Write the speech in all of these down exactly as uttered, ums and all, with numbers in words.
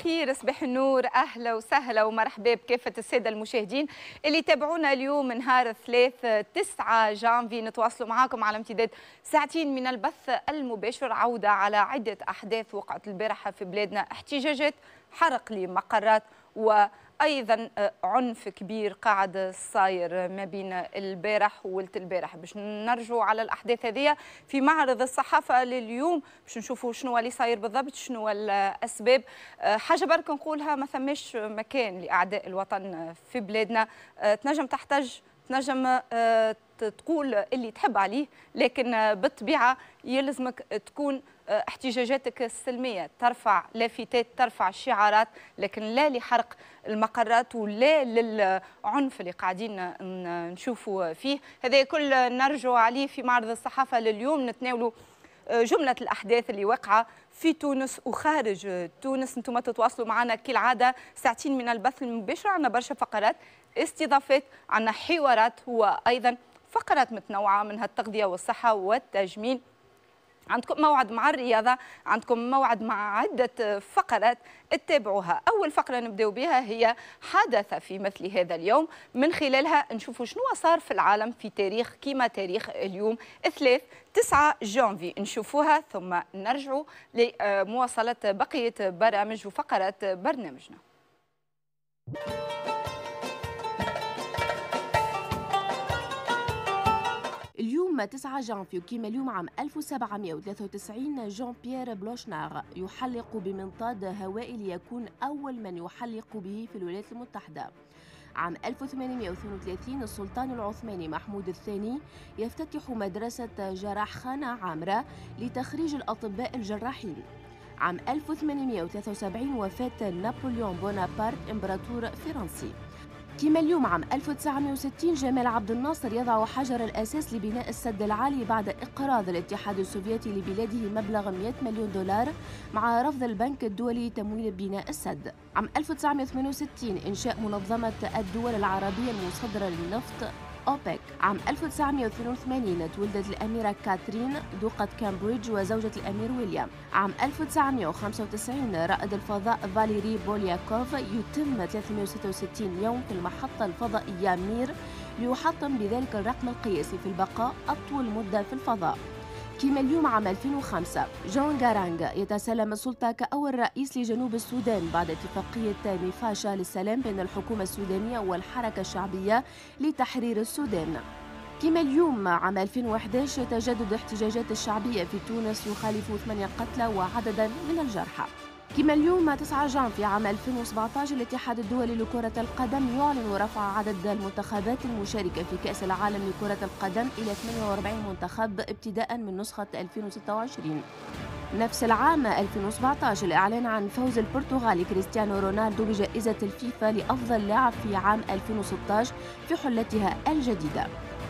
الخير، صباح النور، اهلا وسهلا ومرحبا بكافه الساده المشاهدين اللي يتابعونا اليوم نهار الثلاث تسعة جانفي. نتواصلوا معاكم على امتداد ساعتين من البث المباشر، عوده على عده احداث وقعت البارحه في بلادنا، احتجاجات، حرق لمقرات، وايضا عنف كبير قاعد صاير ما بين البارح ولت البارح. باش نرجعوا على الاحداث هذه في معرض الصحافه لليوم، باش نشوفوا شنو اللي صاير بالضبط، شنو الاسباب. حاجه برك نقولها، ما ثماش مكان لاعداء الوطن في بلادنا. تنجم تحتج، تنجم تقول اللي تحب عليه، لكن بالطبيعه يلزمك تكون احتجاجاتك السلميه، ترفع لافتات، ترفع شعارات، لكن لا لحرق المقرات ولا للعنف اللي قاعدين نشوفوا فيه. هذا كل نرجع عليه في معرض الصحافه لليوم. نتناولوا جمله الاحداث اللي واقعه في تونس وخارج تونس. انتم تتواصلوا معنا كالعاده ساعتين من البث المباشر، عندنا برشا فقرات، استضافات، عندنا حوارات، وايضا فقرات متنوعه منها التغذيه والصحه والتجميل. عندكم موعد مع الرياضة، عندكم موعد مع عدة فقرات اتبعوها. أول فقرة نبدأ بها هي حدث في مثل هذا اليوم، من خلالها نشوفوا شنو صار في العالم في تاريخ كيما تاريخ اليوم الثلاث تسعة جانفي. نشوفوها ثم نرجعوا لمواصلة بقية برامج وفقرات برنامجنا. اليوم تسعة جانفي كيما اليوم عام ألف وسبعمئة وثلاثة وتسعين جون بيير بلوشنار يحلق بمنطاد هوائي ليكون أول من يحلق به في الولايات المتحدة. عام ألف وثمانمئة واثنين وثلاثين السلطان العثماني محمود الثاني يفتتح مدرسة جراح خانة عامرة لتخريج الأطباء الجراحين. عام ألف وثمانمئة وثلاثة وسبعين وفاة نابليون بونابرت إمبراطور فرنسي. كما اليوم عام ألف وتسعمئة وستين جمال عبد الناصر يضع حجر الأساس لبناء السد العالي بعد إقراض الاتحاد السوفيتي لبلاده مبلغ مئة مليون دولار مع رفض البنك الدولي تمويل بناء السد. عام ألف وتسعمئة وثمانية وستين إنشاء منظمة الدول العربية المصدرة للنفط أوبك. عام ألف وتسعمئة واثنين وثمانين تولدت الأميرة كاترين دوقة كامبريدج وزوجة الأمير ويليام. عام ألف وتسعمئة وخمسة وتسعين رائد الفضاء فاليري بولياكوف يتم ثلاثمئة وستة وستين يوم في المحطة الفضائية مير ليحطم بذلك الرقم القياسي في البقاء أطول مدة في الفضاء. كما اليوم عام ألفين وخمسة جون غارانغ يتسلم السلطة كأول رئيس لجنوب السودان بعد اتفاقية ميفاشا للسلام بين الحكومة السودانية والحركة الشعبية لتحرير السودان. كما اليوم عام ألفين وأحد عشر تجدد احتجاجات الشعبية في تونس يخالف ثمانية قتلى وعددا من الجرحى. كما اليوم تسعة جانفي عام ألفين وسبعة عشر الاتحاد الدولي لكرة القدم يعلن رفع عدد المنتخبات المشاركة في كأس العالم لكرة القدم إلى ثمانية وأربعين منتخب ابتداء من نسخة ألفين وستة وعشرين. نفس العام ألفين وسبعة عشر الإعلان عن فوز البرتغالي كريستيانو رونالدو بجائزة الفيفا لأفضل لاعب في عام ألفين وستة عشر في حلتها الجديدة.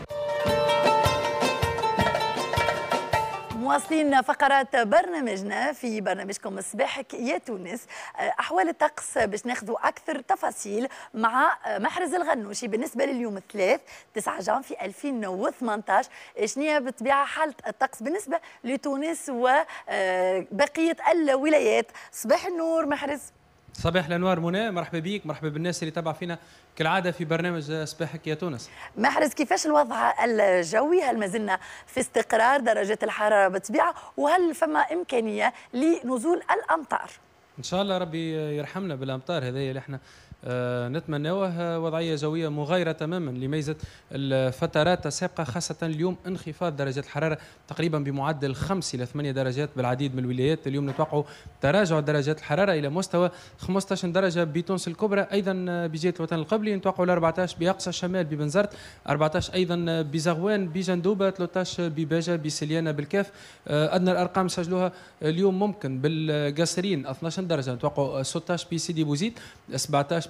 مواصلين فقرات برنامجنا في برنامجكم صباحك يا تونس. احوال الطقس باش ناخذوا اكثر تفاصيل مع محرز الغنوشي. بالنسبه لليوم الثلاث تسعة جانفي ألفين وثمانية عشر، شنو بالطبيعه حاله الطقس بالنسبه لتونس وبقيه الولايات؟ صباح النور محرز. صباح الانوار منى، مرحبا بيك، مرحبا بالناس اللي تابع فينا كالعاده في برنامج صباحك يا تونس. محرز، كيفاش الوضع الجوي؟ هل ما زلنا في استقرار درجات الحراره بالطبيعه؟ وهل فما امكانيه لنزول الامطار؟ ان شاء الله ربي يرحمنا بالامطار هذه اللي احنا آه نتمناوه. وضعيه جويه مغايره تماما لميزه الفترات السابقه، خاصه اليوم انخفاض درجات الحراره تقريبا بمعدل خمس الى ثمانية درجات بالعديد من الولايات. اليوم نتوقع تراجع درجات الحراره الى مستوى خمسة عشر درجه بتونس الكبرى، ايضا بجهه الوطن القبلي نتوقع أربعة عشر باقصى الشمال ببنزرت، أربعة عشر ايضا بزغوان بجندوبه، ثلاثة عشر بباجه بسليانه بالكاف. آه ادنى الارقام سجلوها اليوم ممكن بالقصرين اثناش درجه، نتوقع ستة عشر بسيدي بوزيد، سبعة عشر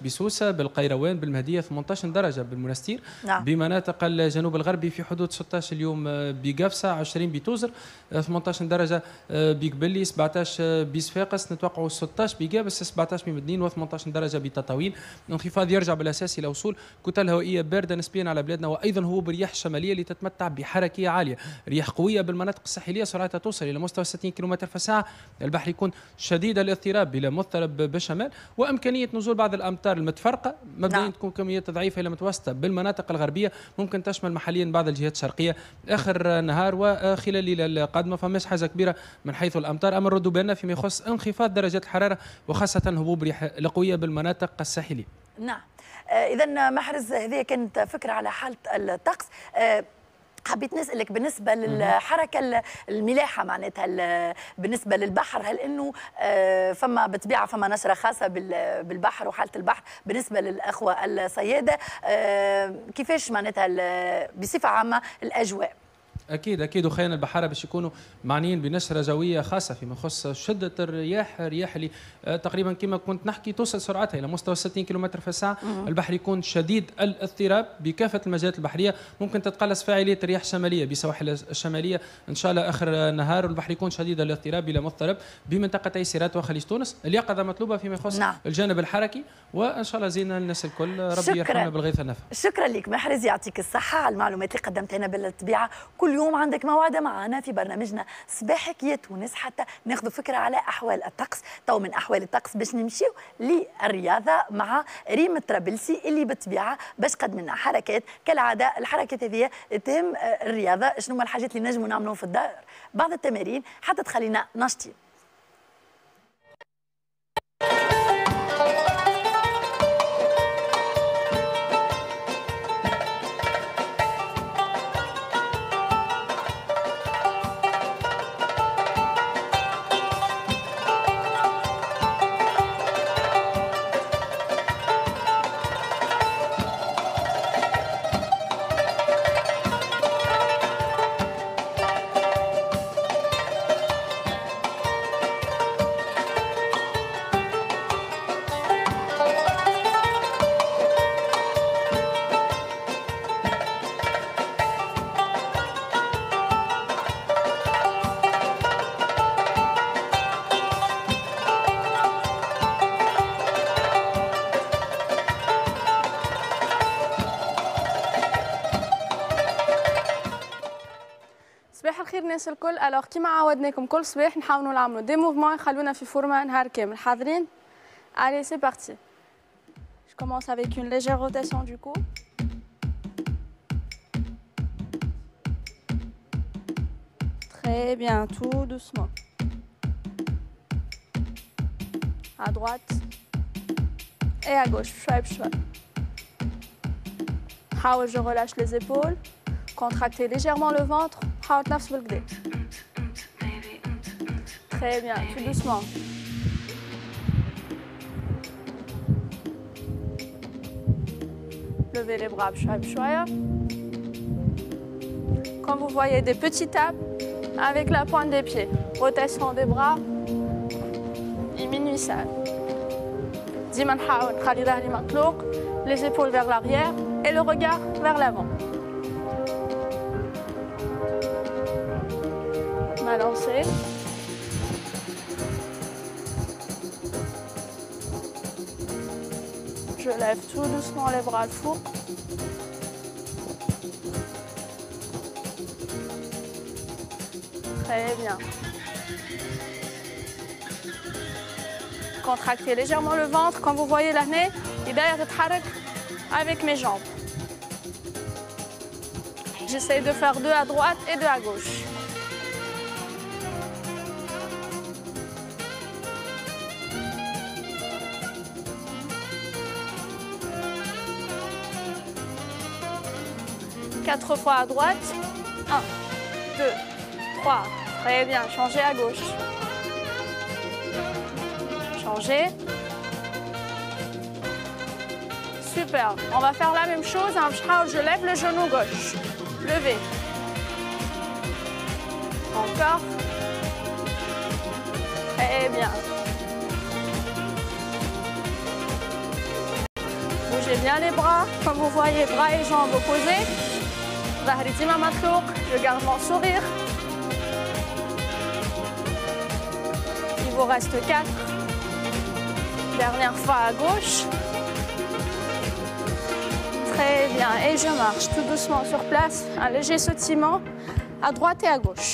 بسوسه، بالقيروان، بالمهديه ثمانية عشر درجه، بالمنستير. نعم. بمناطق الجنوب الغربي في حدود ستة عشر اليوم بقفصه، عشرين بتوزر، ثمانية عشر درجه بقبلي، سبعة عشر بصفاقس، نتوقعوا ستة عشر بقابس، سبعة عشر بمدنين، و18 درجه بتطاوين. الانخفاض يرجع بالاساس الى وصول كتل هوائيه بارده نسبيا على بلادنا، وايضا هو برياح الشماليه اللي تتمتع بحركيه عاليه، رياح قويه بالمناطق الساحليه سرعتها توصل الى مستوى ستين كيلومتر في الساعه. البحر يكون شديد الاضطراب الى مضطرب بالشمال، وامكانيه نزول بعض الامطار المتفرقه مبدئيا. نعم. تكون كميات ضعيفه الى متوسطه بالمناطق الغربيه، ممكن تشمل محليا بعض الجهات الشرقيه اخر نهار وخلال الليله القادمه. فماش حاجه كبيره من حيث الامطار، اما نردوا بالنا فيما يخص انخفاض درجات الحراره وخاصه هبوب رياح القويه بالمناطق الساحليه. نعم. آه اذا محرز، هذه كانت فكره على حاله الطقس. آه حبيت نسألك بالنسبة للحركة الملاحة، معناتها بالنسبة للبحر، هل أنه فما بطبيعة فما نشرة خاصة بالبحر وحالة البحر بالنسبة للأخوة الصيادة؟ كيفاش معناتها بصفة عامة الأجواء؟ اكيد اكيد، وخينا البحاره باش يكونوا معنيين بنشره جويه خاصه فيما يخص شده الرياح، الرياح اللي تقريبا كما كنت نحكي توصل سرعتها الى مستوى ستين كيلومتر في الساعه. البحر يكون شديد الاضطراب بكافه المجالات البحريه، ممكن تتقلص فاعليه الرياح الشماليه بسواحل الشماليه ان شاء الله اخر نهار، والبحر يكون شديد الاضطراب الى مضطرب بمنطقه تيسيرات وخليج تونس. اليقظه مطلوبه فيما يخص نعم. الجانب الحركي، وان شاء الله زينا الناس الكل، ربي يرحمنا بالغيث النفع. شكرا لك محرز، يعطيك الصحه على المعلومات اللي قدمتها لنا. بالطبيعه كل يوم عندك موعد معنا في برنامجنا صباحك يا تونس حتى ناخذ فكره على احوال الطقس. تو من احوال الطقس باش نمشيو للرياضه مع ريم الطرابلسي اللي بالطبيعه باش قد لنا حركات كالعاده. الحركات هذه تهم الرياضه، شنو هما الحاجات اللي نجموا نعملوهم في الدار، بعض التمارين حتى تخلينا نشطين. الناس الكل. الوغ كيما عودناكم كل صباح نحاولوا نعملوا دي موفمون يخلونا في فورمه نهار كامل. حاضرين؟ Allez, c'est parti. Je commence avec une légère rotation du cou. Très bien, tout doucement. À droite et à gauche, شوي بشوي. حاول je relâche les épaules. Contractez légèrement le ventre. حاول تنفس بالكدا. Très bien, tout doucement. Levez les bras بشوي بشوي. Quand vous voyez des petits tapes avec la pointe des pieds, rotation des bras, diminuissable. ديما نحاول نخلي ظهري مطلوق, les épaules vers l'arrière et le regard vers l'avant. Balancer. Je lève tout doucement les bras le fou. Très bien. Contractez légèrement le ventre quand vous voyez la nez et d'ailleurs يتحرك avec mes jambes. J'essaie de faire deux à droite et deux à gauche. Quatre fois à droite. Un, deux, trois. Très bien. Changez à gauche. Changez. Super. On va faire la même chose. Je lève le genou gauche. Levez. Encore. Très bien. bien les bras. Comme vous voyez, bras et jambes opposés. Je garde mon sourire. Il vous reste quatre. Dernière fois à gauche. Très bien. Et je marche tout doucement sur place. Un léger sautillement à droite et à gauche.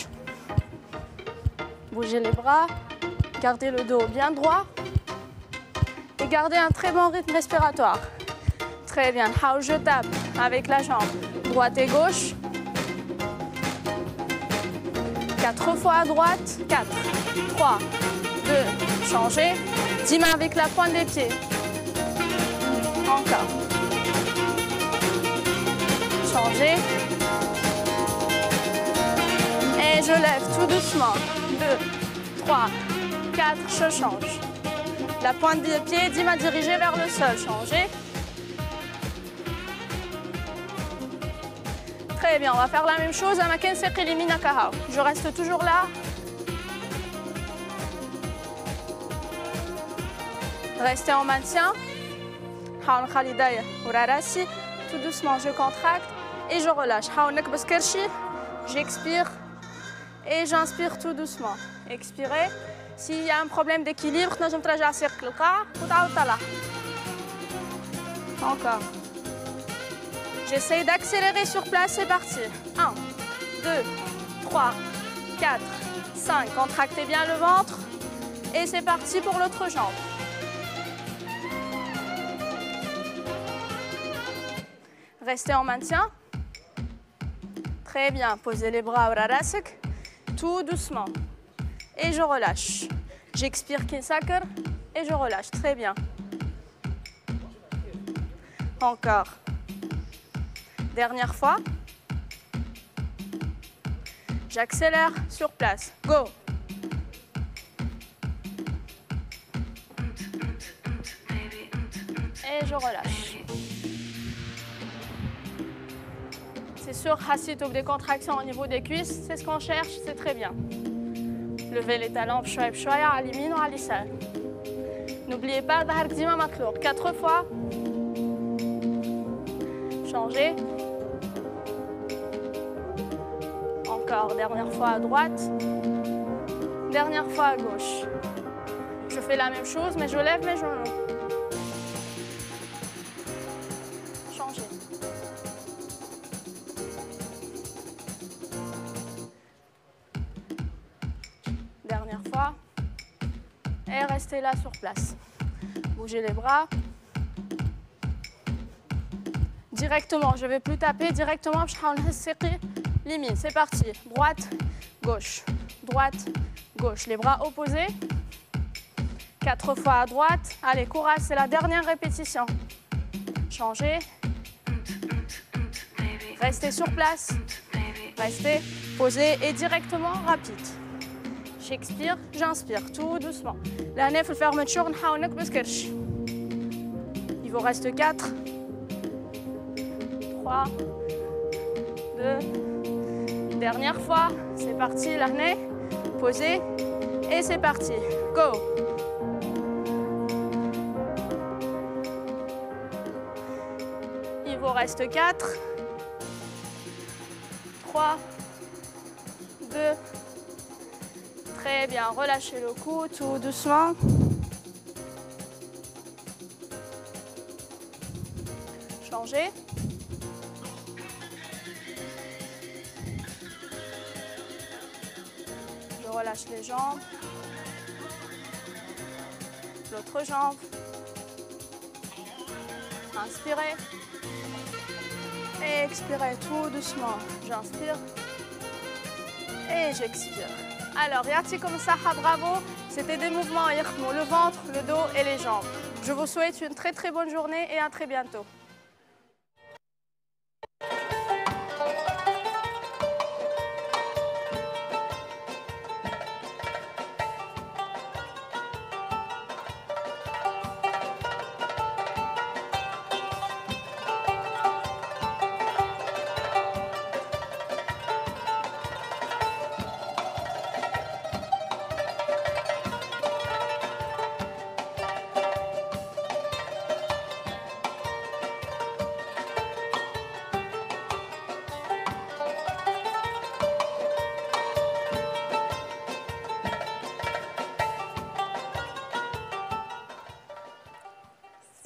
Bougez les bras. Gardez le dos bien droit. Et gardez un très bon rythme respiratoire. Très bien. Je tape avec la jambe droite et gauche. Quatre fois à droite. Quatre, trois, deux, changez. Dix mains avec la pointe des pieds. Encore. Changez. Et je lève tout doucement. Deux, trois, quatre, je change. La pointe des pieds, dix mains dirigées vers le sol. Changez. Très bien, on va faire la même chose à Maken Sekili Minakahao. Je reste toujours là. Restez en maintien. Tout doucement, je contracte et je relâche. J'expire et j'inspire tout doucement. Expirez. S'il y a un problème d'équilibre, je me traje à cercle. Encore. J'essaye d'accélérer sur place, c'est parti. un, deux, trois, quatre, cinq. Contractez bien le ventre. Et c'est parti pour l'autre jambe. Restez en maintien. Très bien. Posez les bras au rarasek. Tout doucement. Et je relâche. J'expire Kinsakar et je relâche. Très bien. Encore. Dernière fois. J'accélère sur place. Go. Et je relâche. C'est sûr, Hassit ou des contractions au niveau des cuisses, c'est ce qu'on cherche, c'est très bien. Levez les talons, pchoua pchoua, à l'imine ou à l'issal. N'oubliez pas, quatre fois. Changez. Encore, dernière fois à droite. Dernière fois à gauche. Je fais la même chose, mais je lève mes genoux. Changez. Dernière fois. Et restez là sur place. Bougez les bras. Directement, je ne vais plus taper, directement, limite, c'est parti. Droite, gauche, droite, gauche. Les bras opposés. Quatre fois à droite. Allez, courage, c'est la dernière répétition. Changez. Restez sur place. Restez, posez et directement, rapide. J'expire, j'inspire, tout doucement. La nef, fermeture, il vous reste quatre. trois, deux, dernière fois, c'est parti, l'arnais, posez, et c'est parti, go. Il vous reste quatre, trois, deux, très bien, relâchez le cou, tout doucement. Changez. Je relâche les jambes. L'autre jambe. Inspirez. Et expirez tout doucement. J'inspire. Et j'expire. Alors, Yarti comme ça, bravo. C'était des mouvements à le ventre, le dos et les jambes. Je vous souhaite une très très bonne journée et à très bientôt.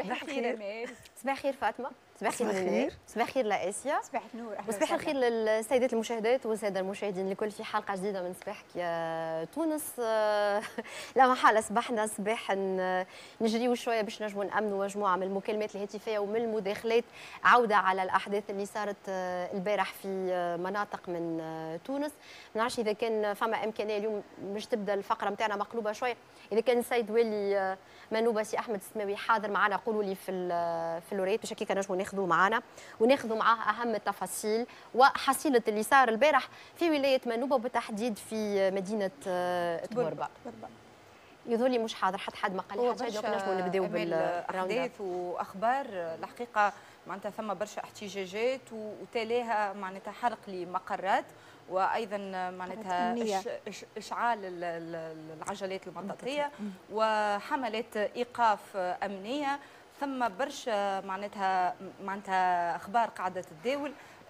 صباح الخير امال. صباح الخير فاطمه. صباح الخير. صباح الخير لاسيا. صباح النور. وصباح الخير للسيدات المشاهدات والساده المشاهدين الكل في حلقه جديده من صباحك يا تونس. لا محاله صباحنا صباح نجريو شويه باش نجموا نامنوا مجموعه من المكالمات الهاتفيه ومن المداخلات عوده على الاحداث اللي صارت البارح في مناطق من تونس. ما نعرفش اذا كان فما امكانيه اليوم باش تبدا الفقره نتاعنا مقلوبه شويه، اذا كان السيد والي منوبه سي احمد السماوي حاضر معنا قولوا لي في في اللوريت باش هكاك نجموا ناخذوه معنا وناخذوا معاه اهم التفاصيل وحصيله اللي صار البارح في ولايه منوبه وبالتحديد في مدينه تبربه. يظهر لي مش حاضر حتى حد ما قال لي حاجه، دونك نجموا نبداو بالاحداث واخبار الحقيقه. معناتها ثم برشا احتجاجات وتاليها معناتها حرق لمقرات وايضا معناتها اشعال العجلات المطاطيه وحملات ايقاف امنيه. ثم برشا معناتها معناتها اخبار قاعده تداول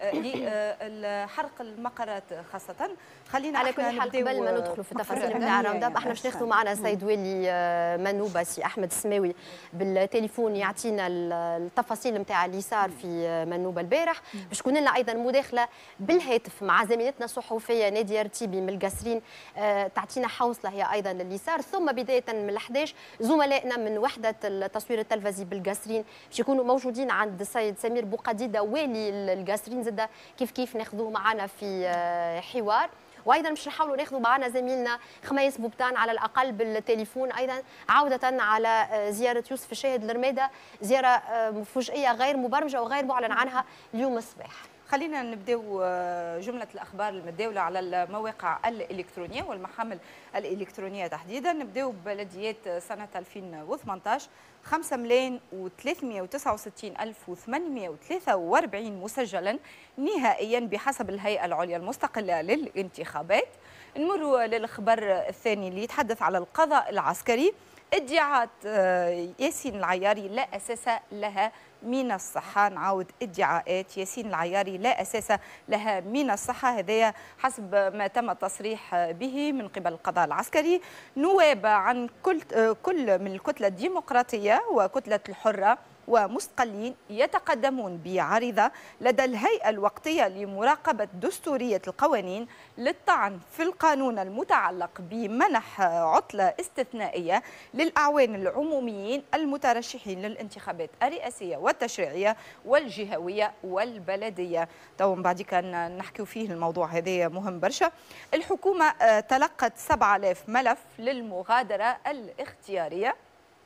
لحرق المقرات خاصه. خلينا على كل حال قبل ما ندخلوا في التفاصيل نتاع الراوند اب احنا باش ناخذوا معنا السيد والي منوبه سي احمد السماوي بالتليفون يعطينا التفاصيل نتاع اللي صار في منوبه البارح، باش تكون لنا ايضا مداخله بالهاتف مع زميلتنا الصحفيه ناديه رتيبي من القصرين تعطينا حوصله هي ايضا اللي صار. ثم بدايه من الحداش زملائنا من وحده التصوير التلفزي بالقصرين باش يكونوا موجودين عند السيد سمير بوقديده والي القصرين زاده كيف كيف ناخذوه معنا في حوار. وايضا باش نحاولوا ناخذوا معنا زميلنا خميس بوبتان على الاقل بالتليفون ايضا عوده على زياره يوسف الشاهد لرماده، زياره مفاجئه غير مبرمجه وغير معلن عنها اليوم الصباح. خلينا نبداو جمله الاخبار المتداوله على المواقع الالكترونيه والمحامل الالكترونيه تحديدا. نبداو ببلديات سنه ألفين وثمانية عشر خمسة ملايين وثلاثمائة وتسعة وستين ألف وثمانمائة وثلاثة وأربعين مسجلا نهائيا بحسب الهيئه العليا المستقله للانتخابات. نمر للخبر الثاني اللي يتحدث على القضاء العسكري. ادعاءات ياسين العياري لا اساس لها من الصحة. نعاود ادعاءات ياسين العياري لا أساس لها من الصحة، هذا حسب ما تم التصريح به من قبل القضاء العسكري. نواب عن كل كل من الكتلة الديمقراطية وكتلة الحرة ومستقلين يتقدمون بعريضة لدى الهيئة الوقتية لمراقبة دستورية القوانين للطعن في القانون المتعلق بمنح عطلة استثنائية للأعوان العموميين المترشحين للانتخابات الرئاسية والتشريعية والجهوية والبلدية. تو من بعد كان نحكيو فيه الموضوع هذا مهم برشا. الحكومة تلقت سبعة آلاف ملف للمغادرة الاختيارية،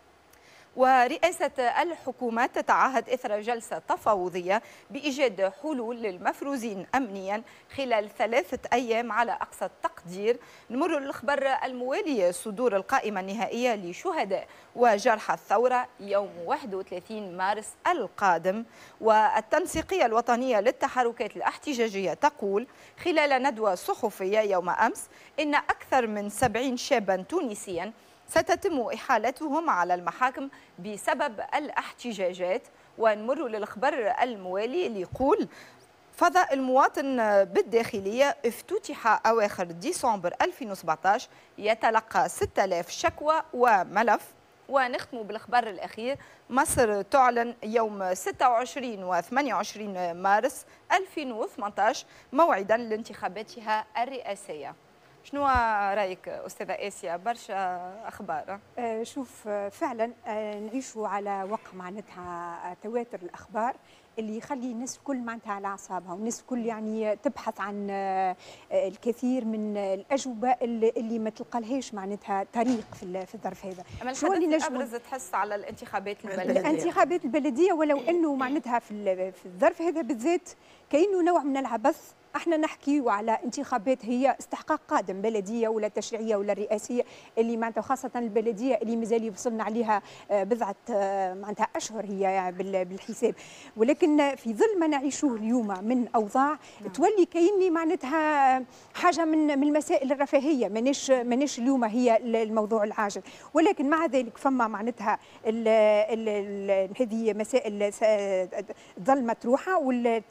ورئاسة الحكومة تتعهد إثر جلسة تفاوضية بإيجاد حلول للمفروزين أمنيا خلال ثلاثة أيام على أقصى التقدير. نمر للخبر الموالي. صدور القائمة النهائية لشهداء وجرحى الثورة يوم واحد وثلاثين مارس القادم. والتنسيقية الوطنية للتحركات الاحتجاجية تقول خلال ندوة صحفية يوم أمس إن أكثر من سبعين شابا تونسيا ستتم إحالتهم على المحاكم بسبب الاحتجاجات. ونمر للخبر الموالي اللي يقول فضاء المواطن بالداخلية افتتح أواخر ديسمبر ألفين وسبعة عشر يتلقى ستة آلاف شكوى وملف. ونختم بالخبر الأخير. مصر تعلن يوم ستة وعشرين و ثمانية وعشرين مارس ألفين وثمانية عشر موعدا لانتخاباتها الرئاسية. شنو رايك استاذه اسيا؟ برشا اخبار. آه شوف فعلا آه نعيشوا على وقع معناتها تواتر الاخبار اللي يخلي الناس الكل معناتها على اعصابها، والناس الكل يعني تبحث عن آه الكثير من الاجوبه اللي, اللي ما تلقالهاش معناتها طريق في في الظرف هذا. اما الحدث الابرز تحس على الانتخابات البلديه. الانتخابات البلديه ولو انه معناتها في في الظرف هذا بالذات كأنه نوع من العبث. احنا نحكيو على انتخابات هي استحقاق قادم، بلديه ولا تشريعيه ولا رئاسيه، اللي معناتها خاصه البلديه اللي مازال يوصلنا عليها بضعه معناتها اشهر هي بالحساب. ولكن ولكن في ظل ما نعيشوه اليوم من اوضاع تولي كأني معناتها حاجه من من المسائل الرفاهيه، مانيش مانيش اليوم هي الموضوع العاجل، ولكن مع ذلك فما معناتها هذه مسائل تظل مطروحه،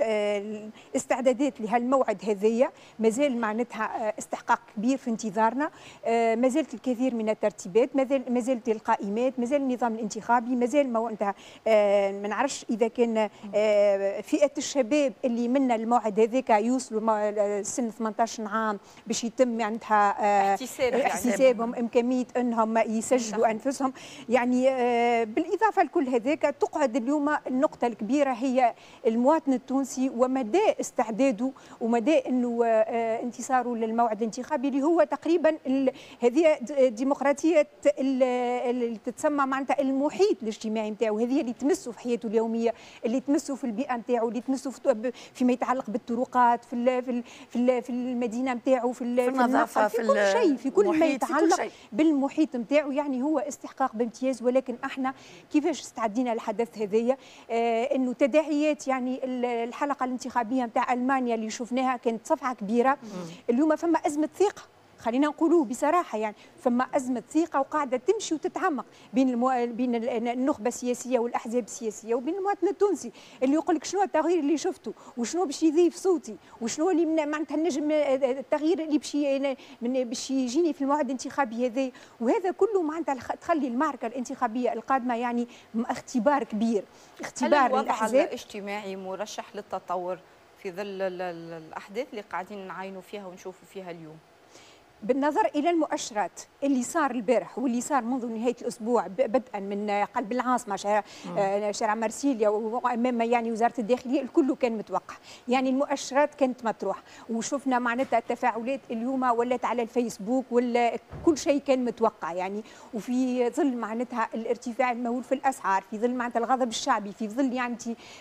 والاستعدادات لهالموعد هذايا مازال معناتها استحقاق كبير في انتظارنا. ما زالت الكثير من الترتيبات، ما زالت القائمات، ما زال النظام الانتخابي، ما زال معناتها ما نعرفش اذا كان فئه الشباب اللي منا الموعد هذاك يوصلوا سن ثمانية عشر عام باش يتم معناتها احتساب احتسابهم امكانيه انهم يسجلوا انفسهم. يعني بالاضافه لكل هذاك تقعد اليوم النقطه الكبيره هي المواطن التونسي ومدى استعداده ومدى انه انتصاره للموعد الانتخابي اللي هو تقريبا هذه ديمقراطيه اللي تتسمى معناتها المحيط الاجتماعي نتاعو، هذه اللي تمسه في حياته اليوميه، اللي تمسه في البيئه نتاعو، اللي تمسه فيما يتعلق بالطرقات، في في في المدينه نتاعو، في في النظافه، في كل شيء، في كل ما يتعلق بالمحيط نتاعو. يعني هو استحقاق بامتياز. ولكن احنا كيفاش استعدينا للحدث هذايا؟ آه انه تداعيات يعني الحلقه الانتخابيه نتاع المانيا اللي شفناها كانت صفعه كبيره. اليوم فما ازمه ثقه، خلينا نقولوه بصراحه، يعني فما ازمه ثقه وقاعده تمشي وتتعمق بين المو... بين النخبه السياسيه والاحزاب السياسيه وبين المواطن التونسي اللي يقول لك شنو التغيير اللي شفته وشنو باش يضيف صوتي وشنو اللي معناتها النجم التغيير اللي باش باش يجيني في الموعد الانتخابي هذا. وهذا كله معناتها تخلي المعركه الانتخابيه القادمه يعني اختبار كبير، اختبار هل للاحزاب. الوضع الاجتماعي مرشح للتطور في ظل الاحداث اللي قاعدين نعاينوا فيها ونشوفوا فيها اليوم؟ بالنظر الى المؤشرات اللي صار البارح واللي صار منذ نهايه الاسبوع بدءا من قلب العاصمه شارع, شارع مرسيليا وامام يعني وزاره الداخليه، الكل كان متوقع، يعني المؤشرات كانت مطروحه وشفنا معناتها التفاعلات اليوم ولات على الفيسبوك ولا كل شيء كان متوقع يعني. وفي ظل معناتها الارتفاع المهول في الاسعار، في ظل معناتها الغضب الشعبي، في ظل يعني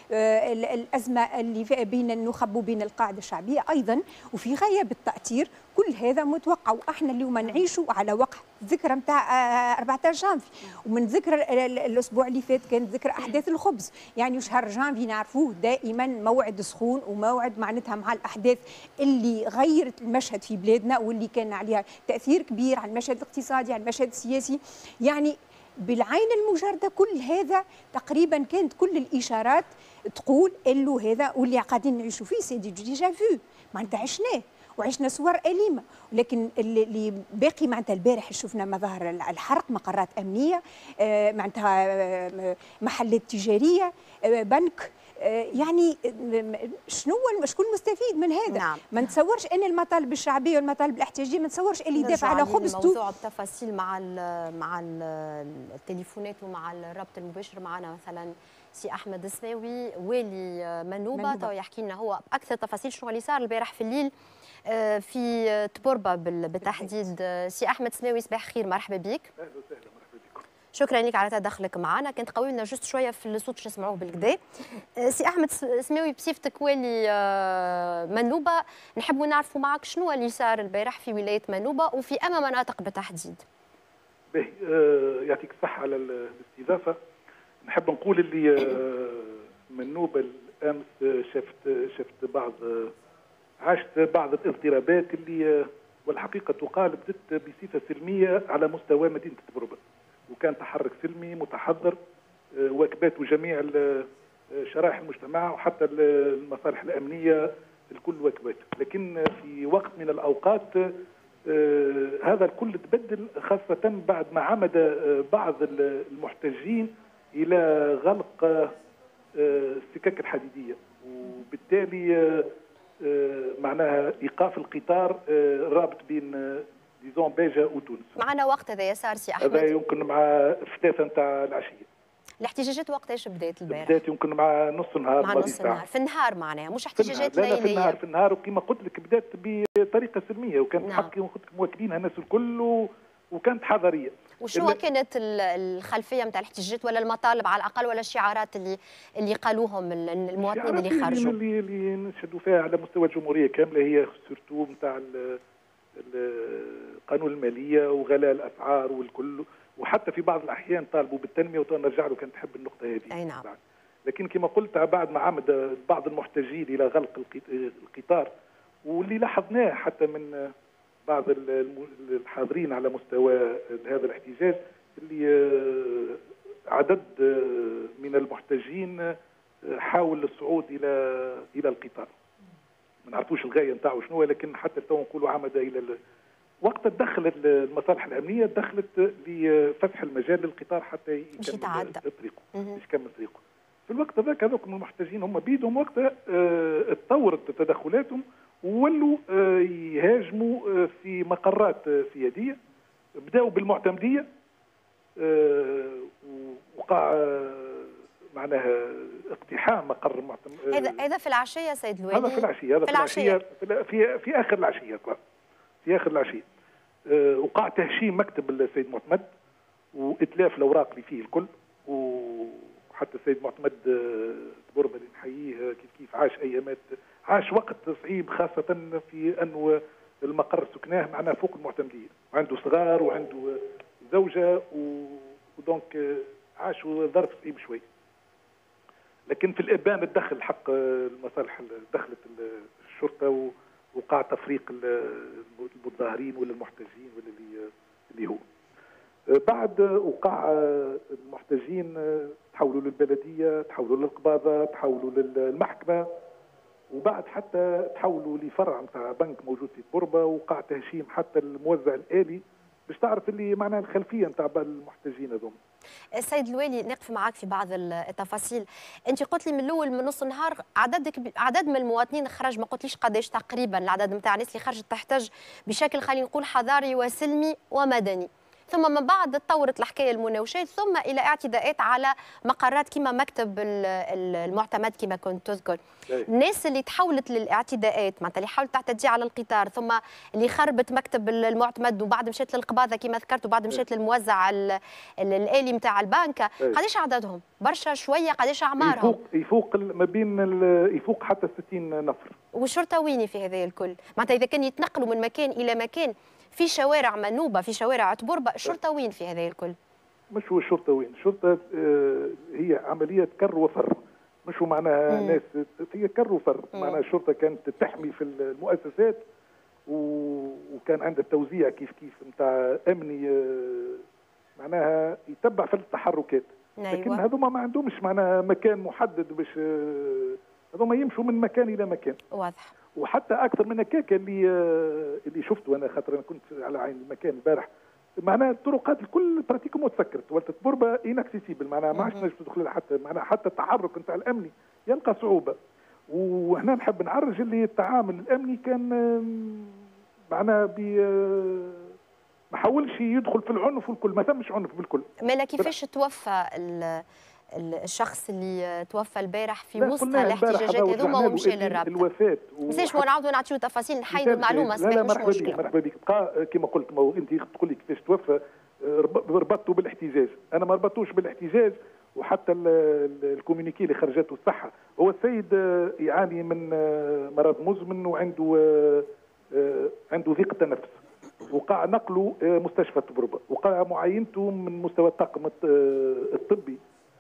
الازمه اللي بين النخب وبين القاعده الشعبيه ايضا، وفي غياب التاثير، كل هذا متوقع. واحنا اليوم نعيشوا على وقع ذكرى نتاع أربعة عشر جانفي، ومن ذكرى الاسبوع اللي فات كانت ذكرى احداث الخبز. يعني شهر جانفي نعرفوه دائما موعد سخون وموعد معناتها مع الاحداث اللي غيرت المشهد في بلادنا واللي كان عليها تاثير كبير على المشهد الاقتصادي، على المشهد السياسي. يعني بالعين المجرده كل هذا تقريبا كانت كل الاشارات تقول انه هذا واللي قاعدين نعيشوا فيه سيدي ديجا فو، معناتها عشناه وعشنا صور أليمة. ولكن اللي باقي معناتها البارح شفنا مظاهر الحرق، مقرات أمنية، معناتها محلات تجارية، بنك، يعني شنو شكون مستفيد من هذا؟ نعم. ما نتصورش ان المطالب الشعبيه والمطالب الاحتياجيه ما نتصورش اللي يدافع على خبزته. موضوع التفاصيل مع ال مع ال التليفونات ومع الربط المباشر معنا مثلا سي احمد السماوي والي منوبه تو يحكي لنا هو اكثر تفاصيل شنو اللي صار البارح في الليل في تبوربا بالتحديد. سي احمد السماوي صباح خير، مرحبا بك. اهلا وسهلا، مرحبا بكم. شكرا لك على تدخلك معنا، كنت قوي لنا جست شويه في الصوت باش نسمعوه بالكدا. سي احمد السماوي بصفتك والي منوبه، نحبوا نعرفوا معك شنو اللي صار البارح في ولايه منوبه وفي اما مناطق بالتحديد. باهي، يعطيك الصحه على الاستضافه. نحب نقول اللي منوبه الامس شفت شفت بعض عشت بعض الاضطرابات اللي والحقيقه تقال بدت بصفه سلميه على مستوى مدينه تبربه، وكان تحرك سلمي متحضر واجبات جميع شرائح المجتمع وحتى المصالح الامنيه الكل واجبات. لكن في وقت من الاوقات هذا الكل تبدل، خاصه بعد ما عمد بعض المحتجين الى غلق السكك الحديديه، وبالتالي معناها ايقاف القطار الرابط بين ديزون بيجا وتونس. معنا وقت هذا يا سار سي احمد؟ هذا يمكن مع الثلاثه نتاع العشيه. الاحتجاجات وقتاش بدات البارح؟ بدات يمكن مع نص النهار، مع نص النهار، في النهار معناها مش احتجاجات ليليه. لا في النهار، ليليه في النهار وكما قلت لك بدات بطريقه سلميه، وكانت نعم. حق مواكبينها الناس الكل وكانت حضاريه. وشنو كانت الخلفيه نتاع الاحتجاجات ولا المطالب على الاقل ولا الشعارات اللي اللي قالوهم المواطنين اللي خرجوا؟ اللي اللي نشهدوا فيها على مستوى الجمهوريه كامله هي سورتو نتاع قانون الماليه وغلاء الاسعار والكل، وحتى في بعض الاحيان طالبوا بالتنميه، وتنرجع له كان تحب النقطه هذه. اي نعم. لكن كما قلت بعد ما عمد بعض المحتجين الى غلق القطار، واللي لاحظناه حتى من بعض الحاضرين على مستوى هذا الاحتجاج، اللي عدد من المحتجين حاول الصعود الى الى القطار. ما نعرفوش الغايه نتاعو شنو، لكن حتى تو نقولوا عمد الى ال... وقت دخلت المصالح الامنيه دخلت لفتح المجال للقطار حتى يكمل طريقه، باش يكمل طريقه. في الوقت هذاك هذوك المحتجين هم بيدهم وقتها اه تطورت تدخلاتهم وولوا اه يهاجموا اه في مقرات سياديه، بداوا بالمعتمديه اه وقع اه معناها اقتحام مقر المعتمد. هذا هذا في العشيه سيد الوالي؟ هذا في العشيه، هذا في العشيه في, في, في اخر العشيه في اخر العشيه أه وقع تهشيم مكتب السيد معتمد واتلاف الاوراق اللي فيه الكل، وحتى السيد معتمد تبربه اللي نحييه كيف كيف عاش ايامات، عاش وقت صعيب خاصه في انه المقر سكناه معناه فوق المعتمديه، وعنده صغار وعنده زوجه ودونك عاشوا ظرف صعيب شوي. لكن في الابان تدخل حق المصالح، دخلت الشرطه وقع تفريق المتظاهرين ولا المحتجين ولا اللي اللي هو. بعد وقع المحتجين تحولوا للبلديه، تحولوا للقباضه، تحولوا للمحكمه، وبعد حتى تحولوا لفرع نتاع بنك موجود في تبربه، وقع تهشيم حتى الموزع الالي، باش تعرف اللي معناها الخلفيه نتاع المحتجين هذوما. السيد الوالي نقف معك في بعض التفاصيل. انت قلت لي من الاول من نص النهار عددك عدد من المواطنين خرج، ما قلتليش قداش تقريبا العدد نتاع الناس اللي خرجت تحتج بشكل خلينا نقول حضاري وسلمي ومدني، ثم من بعد تطورت الحكايه المناوشات ثم الى اعتداءات على مقرات كما مكتب المعتمد كما كنت تذكر. الناس اللي تحولت للاعتداءات معناتها اللي حاولت تعتدي على القطار ثم اللي خربت مكتب المعتمد وبعد مشات للقباضه كما ذكرت وبعد مشات للموزع الالي نتاع البنك، قداش عددهم؟ برشا شويه؟ قداش اعمارهم؟ يفوق يفوق ما بين يفوق حتى ستين نفر. والشرطه ويني في هذا الكل؟ معناتها اذا كان يتنقلوا من مكان الى مكان في شوارع منوبه في شوارع تبربه، الشرطه وين في هذا الكل؟ مش هو الشرطه وين؟ الشرطه آه هي عمليه كر وفر، مش هو معناها مم. ناس هي كر وفر، معناها الشرطه كانت تحمي في المؤسسات وكان عندها توزيع كيف كيف نتاع امني آه معناها يتبع في التحركات. لكن أيوة. هذوما ما عندهمش معناها مكان محدد باش آه هذوما يمشوا من مكان الى مكان. واضح. وحتى اكثر من هكاك اللي اللي شفته انا، خاطر انا كنت على عين المكان البارح، معناها الطرقات الكل براتيكوم متسكرت، ولات تبربه انكسيسيبل، معناها ما عادش نجم تدخل حتى معناها حتى التحرك نتاع الامني يلقى صعوبه. وهنا نحب نعرج اللي التعامل الامني كان معناها بي ما حاولش يدخل في العنف والكل، ما ثمش عنف بالكل. مالا كيفاش توفى الشخص اللي توفى البارح في وسط الاحتجاجات هذوما ومشى للرابطه؟ الوفاه مازالش نعاودوا نعطيو تفاصيل نحيدوا المعلومه صباح مش مرحبا مشكله. بك مرحبا بك. بقى كما قلت انت تقول لي كيفاش توفى، ربطته بالاحتجاج، انا ما ربطوش بالاحتجاج، وحتى الكومينيكي اللي خرجته الصحه، هو السيد يعاني من مرض مزمن وعنده عنده ضيق تنفس، وقع نقله مستشفى تبربه، وقع معاينته من مستوى الطاقم الطبي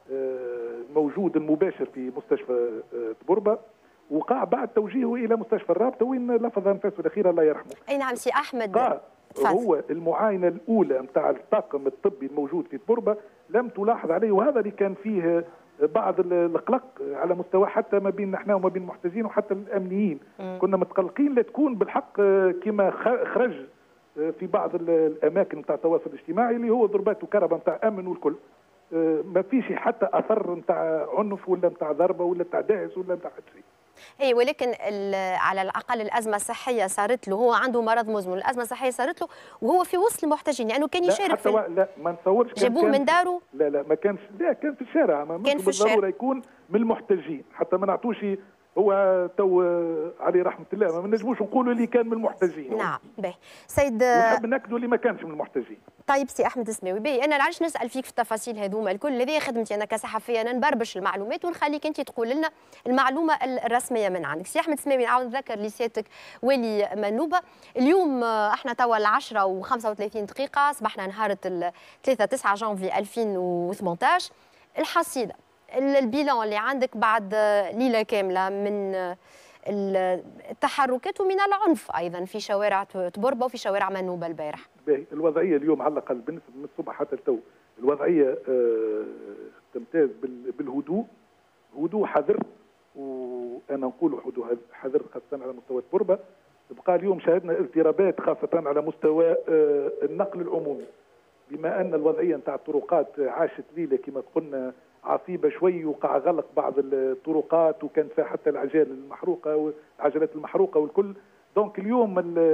موجود المباشر في مستشفى تبربه، وقع بعد توجيهه الى مستشفى الرابطه وين لفظ انفاسه الاخيره الله يرحمه. اي نعم سي احمد. هو المعاينه الاولى نتاع الطاقم الطبي الموجود في تبربه لم تلاحظ عليه، وهذا اللي كان فيه بعض القلق على مستوى حتى ما بين نحن وما بين المحتجين وحتى الامنيين. م. كنا متقلقين لا تكون بالحق كما خرج في بعض الاماكن نتاع التواصل الاجتماعي اللي هو ضربات وكهرباء نتاع امن والكل، ما فيش حتى اثر نتاع عنف ولا نتاع ضربه ولا نتاع داعس ولا نتاع شيء. اي ولكن على الاقل الازمه الصحيه صارت له، هو عنده مرض مزمن، الازمه الصحيه صارت له وهو في وسط المحتجين، يعني كان يشارك في لا ما نتصورش جابوه من داره. لا لا ما كانش، لا كان في الشارع، ما كان في الشارع بالضروره يكون من المحتجين، حتى ما نعطوش هو تو عليه رحمه الله ما نجموش نقولوا اللي كان من المحتجين. نعم باهي سيد، ونحب ناكدوا اللي ما كانش من المحتجين. طيب سي احمد السماوي، باهي انا علاش نسال فيك في التفاصيل هذوما الكل؟ هذه خدمتي انا كصحفيه، انا نبربش المعلومات ونخليك انت تقول لنا المعلومه الرسميه من عندك. سي احمد السماوي نعاود نذكر لسيادتك والي منوبه، اليوم احنا توا العشرة وخمسة وثلاثين دقيقه، صبحنا نهار ثلاثة تسعة جانفي ألفين وثمانية عشر، الحصيله البيلان اللي عندك بعد ليله كامله من التحركات ومن العنف ايضا في شوارع تبربه وفي شوارع منوبه البارح. الوضعيه اليوم على الاقل بالنسبه من الصبح حتى التو الوضعيه تمتاز بالهدوء، هدوء حذر، وانا نقول هدوء حذر خاصه على مستوى تبربه. بقى اليوم شاهدنا اضطرابات خاصه على مستوى النقل العمومي، بما ان الوضعيه نتاع الطرقات عاشت ليله كما قلنا عصيبه شوي، وقع غلق بعض الطرقات وكان فيها حتى العجال المحروقه والعجلات المحروقه والكل. دونك اليوم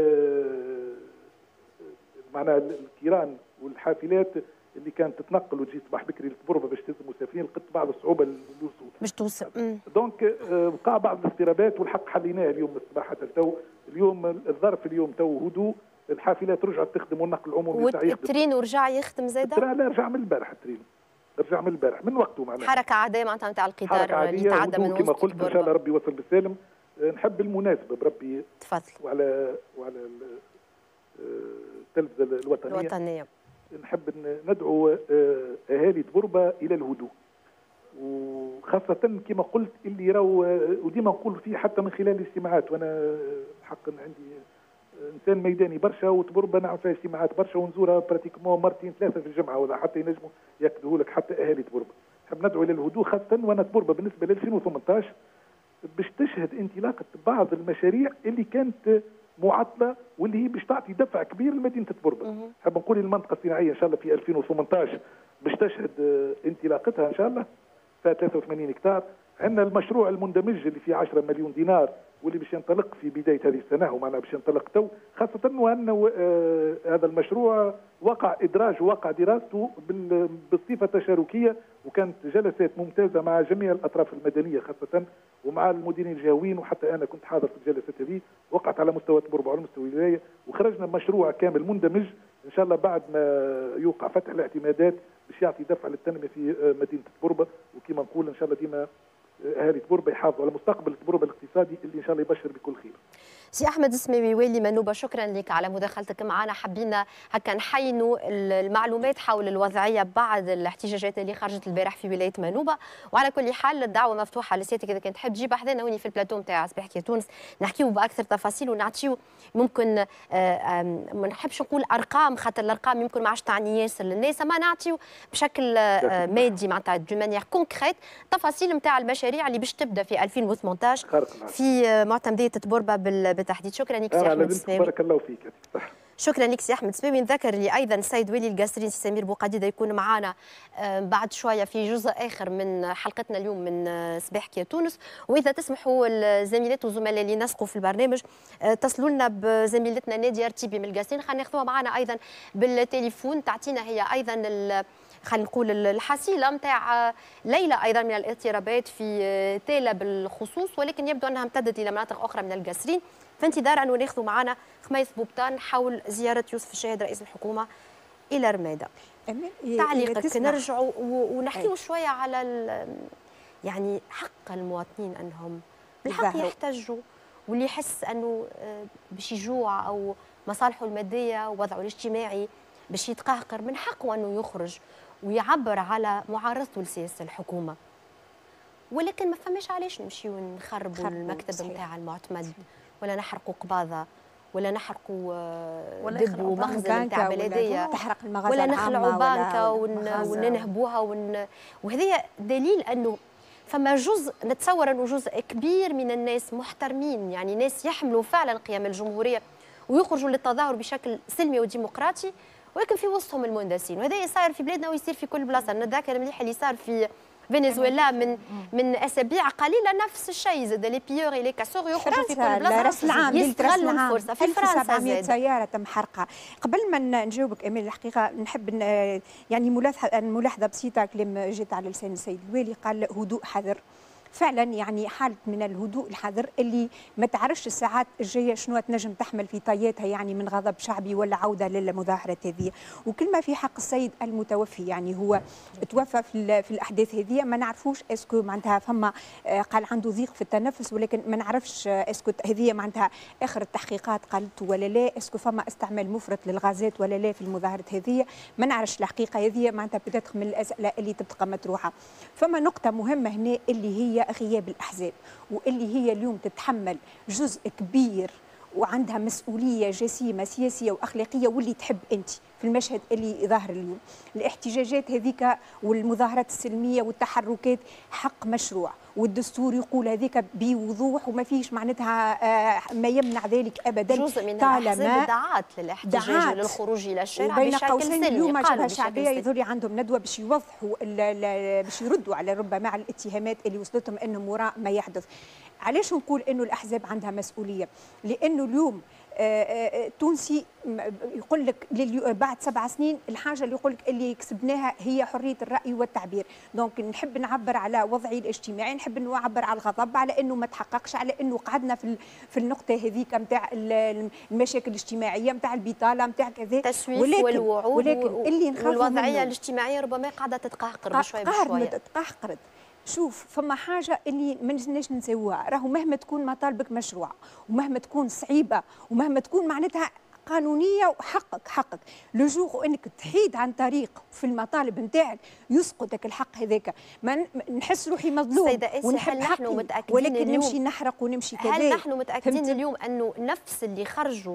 معناها الكيران والحافلات اللي كانت تتنقل وتجي صباح بكري لتبربه باش تهز المسافرين لقيت بعض الصعوبه للوصول باش توصل. دونك وقع بعض الاضطرابات والحق حليناها اليوم الصباح حتى تو. اليوم الظرف اليوم تو هدوء، الحافلات رجعت تخدم والنقل العمومي والترين ورجع يخدم زاده؟ لا رجع من البارح الترين، رجع من البارح من وقته معناها حركه عاديه معناتها نتاع القطار اللي تعدى من وسط كما قلت ان شاء الله ربي يوصل بالسالم. نحب المناسبه بربي تفضل وعلى وعلى التلفزه الوطنيه الوطنيه نحب ندعو اهالي تبربه الى الهدوء، وخاصه كما قلت اللي راهو وديما نقول فيه حتى من خلال الاجتماعات، وانا حق عندي انسان ميداني برشا وتبربه نعمل فيها اجتماعات برشا ونزورها براتيكمون مرتين ثلاثه في الجمعه، ولا حتى ينجموا ياكدوا لك حتى اهالي تبربه. نحب ندعو الى الهدوء خاصه وانا تبربه بالنسبه ل ألفين وثمانية عشر باش تشهد انطلاقه بعض المشاريع اللي كانت معطله واللي هي باش تعطي دفع كبير لمدينه تبربه. نحب نقول المنطقه الصناعيه ان شاء الله في ألفين وثمانية عشر باش تشهد انطلاقتها ان شاء الله فيها ثلاثة وثمانين هكتار. عندنا المشروع المندمج اللي فيه عشرة مليون دينار واللي باش ينطلق في بدايه هذه السنه ومعناها باش ينطلق تو، خاصه وانه آه هذا المشروع وقع ادراج ووقع دراسته بالصفه التشاركيه، وكانت جلسات ممتازه مع جميع الاطراف المدنيه خاصه ومع المديرين الجهويين، وحتى انا كنت حاضر في الجلسات هذه وقعت على مستوى تبربه وعلى مستوى الولايه، وخرجنا بمشروع كامل مندمج ان شاء الله بعد ما يوقع فتح الاعتمادات باش يعطي دفعه للتنميه في مدينه تبربه، وكما نقول ان شاء الله ديما اهالي تبربه يحافظوا على مستقبل تبربه الاقتصادي اللي ان شاء الله يبشر بكل خير. سي احمد السماوي والي منوبه، شكرا لك على مداخلتك معنا. حبينا هكا نحينوا المعلومات حول الوضعيه بعد الاحتجاجات اللي خرجت البارح في ولايه منوبه، وعلى كل حال الدعوه مفتوحه لسيادتك اذا كنت تحب تجيب حدانا وني في البلاتو نتاع صباح كي تونس نحكيو باكثر تفاصيل ونعطيو ممكن ما نحبش نقول ارقام خاطر الارقام يمكن ما عادش تعني ياسر للناس، اما نعطيو بشكل مادي معناتها دو مانيير كونكريت تفاصيل نتاع المشاريع اللي باش تبدا في ألفين وثمانية عشر في معتمديه تبربه بالتحديد. شكرا لك سي احمد السماوي. بارك الله فيك. شكرا لك سي احمد السماوي. نذكر لي ايضا السيد ولي القاسرين سي سمير بوقديده يكون معنا بعد شويه في جزء اخر من حلقتنا اليوم من صباح كي تونس، واذا تسمحوا الزميلات والزملاء اللي نسقوا في البرنامج اتصلوا لنا بزميلتنا ناديه ارتيبي من القاسرين، خلينا ناخذوها معنا ايضا بالتليفون تعطينا هي ايضا خلينا نقول الحصيله نتاع ليله ايضا من الاضطرابات في تيلا بالخصوص، ولكن يبدو انها امتدت الى مناطق اخرى من القاسرين، في انتظار ان ناخذ معنا خميس بوبتان حول زياره يوسف الشاهد رئيس الحكومه الى رماده. تعليقك نرجعوا ونحكيوا شويه على يعني حق المواطنين انهم بالحق يحتجوا، واللي يحس انه باش يجوع او مصالحه الماديه ووضعه الاجتماعي باش يتقهقر من حقه انه يخرج ويعبر على معارضته لسياسه الحكومه، ولكن ما فماش علاش نمشيو نخربوا المكتب نتاع المعتمد ولا نحرقوا قباضه ولا نحرقوا دب ومخزن نتاع بلديه تحرق المغازل ولا نخلعوا بانكا وننهبوها ون... وهذا دليل انه فما جزء نتصور انه جزء كبير من الناس محترمين، يعني ناس يحملوا فعلا قيم الجمهوريه ويخرجوا للتظاهر بشكل سلمي وديمقراطي، ولكن في وسطهم المندسين، وهذا صاير في بلادنا ويصير في كل بلاصه. نتذكر مليح اللي صار في فنزويلا من من اسابيع قليله نفس الشيء، زاد لي بيور لي كاسور يخرجوا في كل بلاصه. راس العام يستغلوا الفرصه في فرنسا ألف وسبعمائة سياره تم حرقها. قبل ما نجاوبك امين الحقيقه نحب يعني ملاحظه ملاحظه بسيطه كلام جات على لسان السيد الوالي، قال هدوء حذر. فعلا يعني حاله من الهدوء الحذر اللي ما تعرفش الساعات الجايه شنو تنجم تحمل في طياتها، يعني من غضب شعبي ولا عوده للمظاهرات هذه. وكلمه في حق السيد المتوفي، يعني هو توفى في, في الاحداث هذه، ما نعرفوش اسكو معناتها فما قال عنده ضيق في التنفس، ولكن ما نعرفش اسكو هذه معناتها اخر التحقيقات قالت ولا لا، اسكو فما استعمال مفرط للغازات ولا لا في المظاهرات هذه، ما نعرفش الحقيقه هذه معناتها بتدخل من الاسئله اللي تبقى مطروحه. فما نقطه مهمه هنا اللي هي غياب الاحزاب، واللي هي اليوم تتحمل جزء كبير وعندها مسؤوليه جسيمه سياسيه واخلاقيه، واللي تحب انت في المشهد اللي ظاهر اليوم. الاحتجاجات هذيك والمظاهرات السلميه والتحركات حق مشروع، والدستور يقول هذيك بوضوح وما فيش معناتها ما يمنع ذلك ابدا. جزء من الاحزاب دعات للاحتجاج وللخروج الى الشارع بين بشكل قوسين سلمي. اليوم جبهه شعبيه يظهر عندهم ندوه باش يوضحوا باش يردوا على ربما على الاتهامات اللي وصلتهم انهم وراء ما يحدث. علاش نقول انه الاحزاب عندها مسؤوليه؟ لانه اليوم التونسي يقول لك بعد سبع سنين الحاجه اللي يقول لك اللي كسبناها هي حريه الراي والتعبير. دونك نحب نعبر على وضعي الاجتماعي، نحب نعبر على الغضب على انه ما تحققش، على انه قعدنا في في النقطه هذيك نتاع المشاكل الاجتماعيه نتاع البطاله نتاع كذا، التسويف والوعود، ولكن اللي نخاف والوضعيه الاجتماعيه ربما قاعده تتقهقر بشويه بشويه. تتقهقرت. شوف فما حاجه اللي ما نجمناش نسووها، راهو مهما تكون مطالبك مشروعه ومهما تكون صعيبه ومهما تكون معناتها قانونيه وحقك حقك، لو جوغ انك تحيد عن طريق في المطالب نتاعك يسقطك الحق هذاك. ما نحس روحي مظلوم ونحب حقي، ولكن نمشي نحرق ونمشي كذا. هل نحن متاكدين اليوم انه نفس اللي خرجوا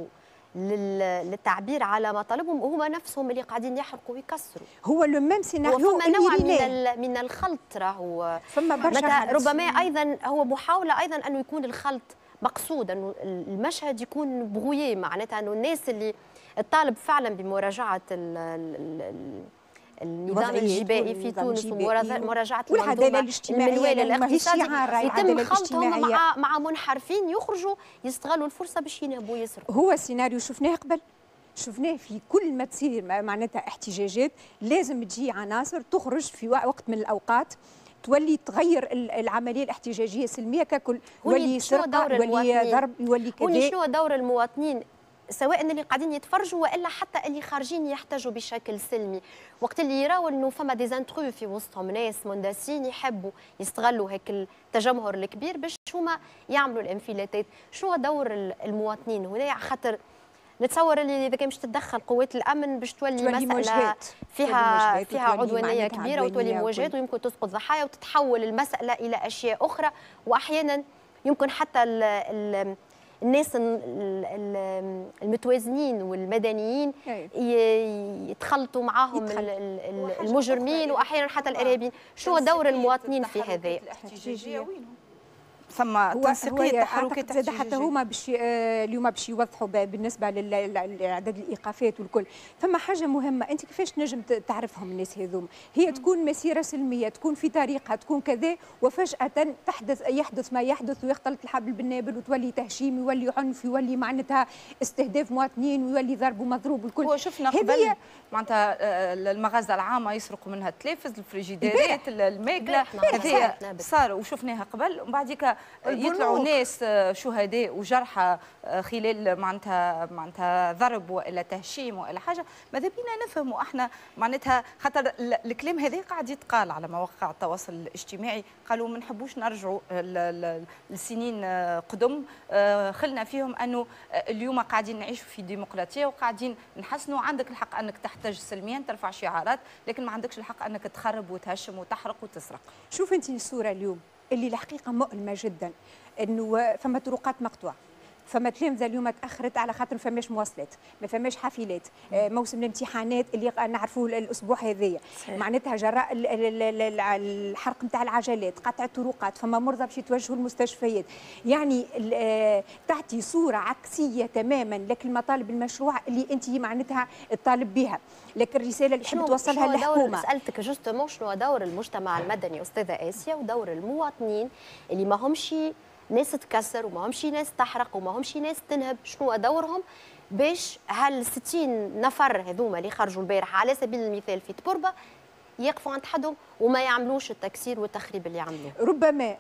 للتعبير على مطالبهم هما نفسهم اللي قاعدين يحرقوا ويكسروا؟ هو لو ميم سيناريو فما نوع من من الخلط راهو فما برشا. ربما ايضا هو محاوله ايضا انه يكون الخلط مقصود، انه المشهد يكون بغويه، معناتها انه الناس اللي الطالب فعلا بمراجعه النظام الجبائي في تونس ومراجعه المنظومه المنوال الاقتصادي يتم خلطهم مع مع منحرفين يخرجوا يستغلوا الفرصه باش ينهبوا يسرقوا. هو سيناريو شفناه قبل، شفناه في كل ما تصير معناتها احتجاجات لازم تجي عناصر تخرج في وقت من الاوقات تولي تغير العمليه الاحتجاجيه السلميه ككل، يولي سرقه يولي ضرب يولي كذا. شنو دور المواطنين سواء اللي قاعدين يتفرجوا والا حتى اللي خارجين يحتجوا بشكل سلمي، وقت اللي يراوا انه فما ديزانترو في وسطهم ناس مندسين يحبوا يستغلوا هيك التجمهر الكبير باش هما يعملوا الانفلاتات؟ شنو دور المواطنين هنا؟ خاطر نتصور اللي اذا كان باش تتدخل قوات الامن باش تولي, تولي مساله مواجهات. فيها تولي فيها عدوانيه كبيره وتولي مواجهات ويمكن تسقط ضحايا وتتحول المساله الى اشياء اخرى، واحيانا يمكن حتى ال ال الناس المتوازنين والمدنيين يتخلطوا معاهم المجرمين واحيانا حتى الارهابيين. شنو دور المواطنين في هذا؟ ثم تنسيقيه تحركات زاد حتى هما باش اليوم باش يوضحوا بالنسبه لعدد الايقافات والكل. ثم حاجه مهمه، انت كيفاش نجم تعرفهم الناس هذوما؟ هي تكون مسيره سلميه، تكون في طريقها، تكون كذا، وفجاه تحدث يحدث ما يحدث ويختلط الحبل بالنابل وتولي تهشيم، يولي عنف، يولي معناتها استهداف مواطنين، ويولي ضرب ومضروب والكل. هو شفنا قبل معناتها المغازه العامه يسرقوا منها التلفز، الفريجيديرات، الماكله، هذه صار وشفناها قبل. ومن بعد يطلعوا ناس شهداء وجرحى خلال معناتها معناتها ضرب والا تهشيم والا حاجه. ماذا بينا نفهموا احنا معناتها، خاطر الكلام هذا قاعد يتقال على مواقع التواصل الاجتماعي، قالوا ما نحبوش نرجعوا لسنين قدم، خلنا فيهم انه اليوم قاعدين نعيشوا في ديمقراطيه وقاعدين نحسنوا. عندك الحق انك تحتج سلميا ترفع شعارات، لكن ما عندكش الحق انك تخرب وتهشم وتحرق وتسرق. شوف انت الصوره اليوم اللي الحقيقه مؤلمه جدا، انه فما طرقات مقطوعه، فما تلامذه اليوم تاخرت على خاطر ما فماش مواصلات، ما فماش حافلات، موسم الامتحانات اللي نعرفوه الاسبوع هذايا، معناتها جراء الحرق نتاع العجلات، قطع الطرقات، فما مرضى باش يتوجهوا المستشفيات. يعني تعطي صوره عكسيه تماما لك المطالب المشروعه اللي انت معناتها تطالب بها، لكن الرساله اللي تحب توصلها للحكومه. سالتك جوستومون شنو دور المجتمع المدني استاذه اسيا ودور المواطنين اللي ما همش ناس تكسر وما همش ناس تحرق وما همش ناس تنهب؟ شنو دورهم باش هال ستين نفر هذوما اللي خرجوا البارح على سبيل المثال في تبربه يقفوا عند حدهم وما يعملوش التكسير والتخريب اللي عملوه؟ ربما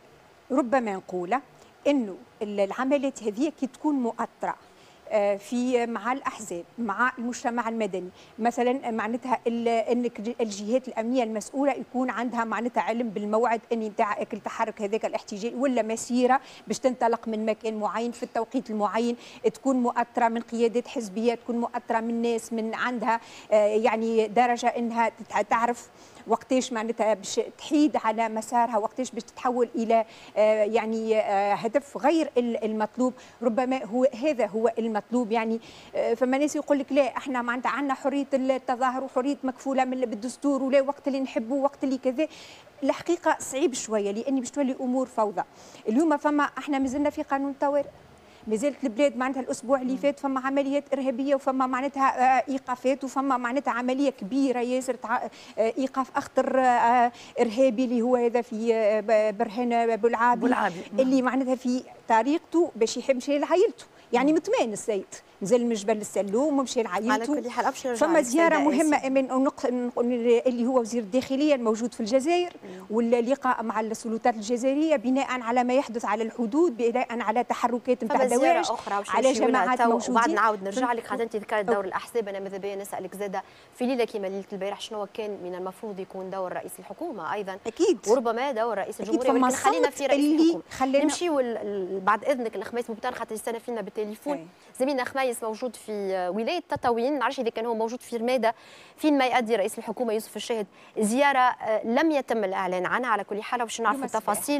ربما نقول انه العمليات هذه كي تكون مؤطره في مع الاحزاب مع المجتمع المدني مثلا معناتها انك الجهات الامنيه المسؤوله يكون عندها معناتها علم بالموعد ان نتاع التحرك هذاك الاحتجاجي ولا مسيره باش تنطلق من مكان معين في التوقيت المعين، تكون مؤطره من قيادات حزبيه، تكون مؤطره من ناس من عندها يعني درجه انها تعرف وقتاش معناتها باش تحيد على مسارها، وقتاش باش تتحول الى يعني هدف غير المطلوب. ربما هو هذا هو المطلوب. يعني فما ناس يقول لك لا احنا معناتها عندنا حريه التظاهر وحريه مكفوله من بالدستور ولا وقت اللي نحبوا وقت اللي كذا. الحقيقه صعيب شويه لاني باش تولي امور فوضى. اليوم فما احنا مازلنا في قانون الطوارئ، مازالت البلاد معناتها الاسبوع اللي فات فما عمليات ارهابيه وفما معناتها ايقافات وفما معناتها عمليه كبيره ياسر ايقاف اخطر ارهابي اللي هو هذا في برهان بولعابي اللي معناتها في طريقته باش يحب يمشي لعائلته، يعني متمان السيد نزل من جبل السلوم ومشي لعائلته. على كل حال ابشر. فما زياره مهمه من اللي هو وزير الداخليه الموجود في الجزائر واللقاء مع السلطات الجزائريه بناء على ما يحدث على الحدود، بناء على تحركات نتاع دواعش على جماعات موجودين. وبعد نعاود نرجع لك خاطر انت ذكرت دور الاحزاب. انا ماذا بيا نسالك زاده في ليله كيما ليله البارح شنو كان من المفروض يكون دور رئيس الحكومه ايضا اكيد وربما دور رئيس الجمهوريه، ولكن خلينا في رئيس الحكومه نمشي بعد اذنك الخميس مبتان خاطر يستنى فينا بالتليفون زميلنا خميس موجود في ولايه تطاوين، ما نعرفش اذا كان هو موجود في رماده فين ما يؤدي رئيس الحكومه يوسف الشاهد زياره لم يتم الاعلان عنها. على كل حال باش نعرف التفاصيل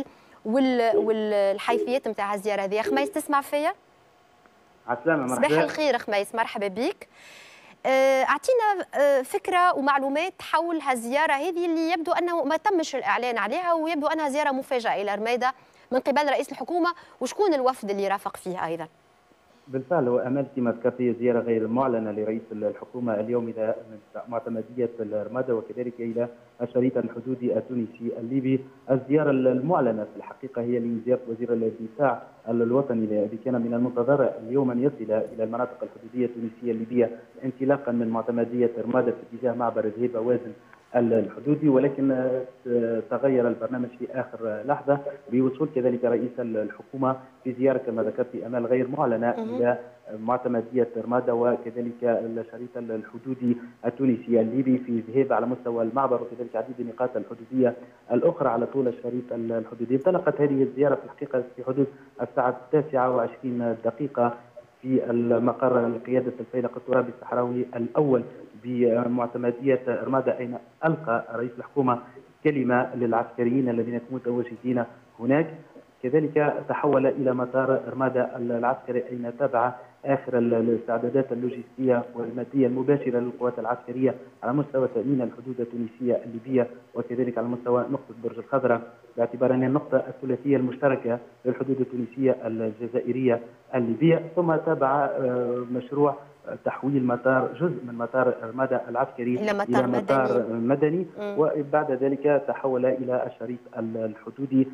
والحيثيات نتاع الزياره هذه. خميس تسمع فيا؟ عسلامة مرحبا. صباح الخير خميس، مرحبا بك. اعطينا فكره ومعلومات حول هالزياره هذه اللي يبدو انه ما تمش الاعلان عليها ويبدو انها زياره مفاجاه الى رماده من قبل رئيس الحكومه، وشكون الوفد اللي رافق فيها ايضا؟ بالفعل هو امال كما ذكرت هي زياره غير معلنه لرئيس الحكومه اليوم الى معتمديه رماده وكذلك الى الشريط الحدودي التونسي الليبي. الزياره المعلنه في الحقيقه هي لزياره وزير الدفاع الوطني الذي كان من المنتظر اليوم ان يصل الى المناطق الحدوديه التونسيه الليبيه انطلاقا من معتمديه رماده في اتجاه معبر ذهيبه وازن الحدودي، ولكن تغير البرنامج في اخر لحظه بوصول كذلك رئيس الحكومه في زياره كما ذكرت امال غير معلنه الى معتمديه رماده وكذلك الشريط الحدودي التونسي الليبي في ذهيبه على مستوى المعبر وكذلك عديد النقاط الحدوديه الاخرى على طول الشريط الحدودي. انطلقت هذه الزياره في الحقيقه في حدود الساعه التاسعه وعشرين دقيقه في المقر قياده الفيلق الترابي الصحراوي الاول بمعتمديه رماده، اين القى رئيس الحكومه كلمه للعسكريين الذين متواجدين هناك. كذلك تحول الى مطار رماده العسكري اين تابع اخر الاستعدادات اللوجستيه والماديه المباشره للقوات العسكريه على مستوى تامين الحدود التونسيه الليبيه وكذلك على مستوى نقطه برج الخضراء، باعتبار انها النقطه الثلاثيه المشتركه للحدود التونسيه الجزائريه الليبيه. ثم تابع مشروع تحويل مطار جزء من مطار رماده العسكري الى مطار, إلى مطار مدني, مدني. وبعد ذلك تحول الى الشريط الحدودي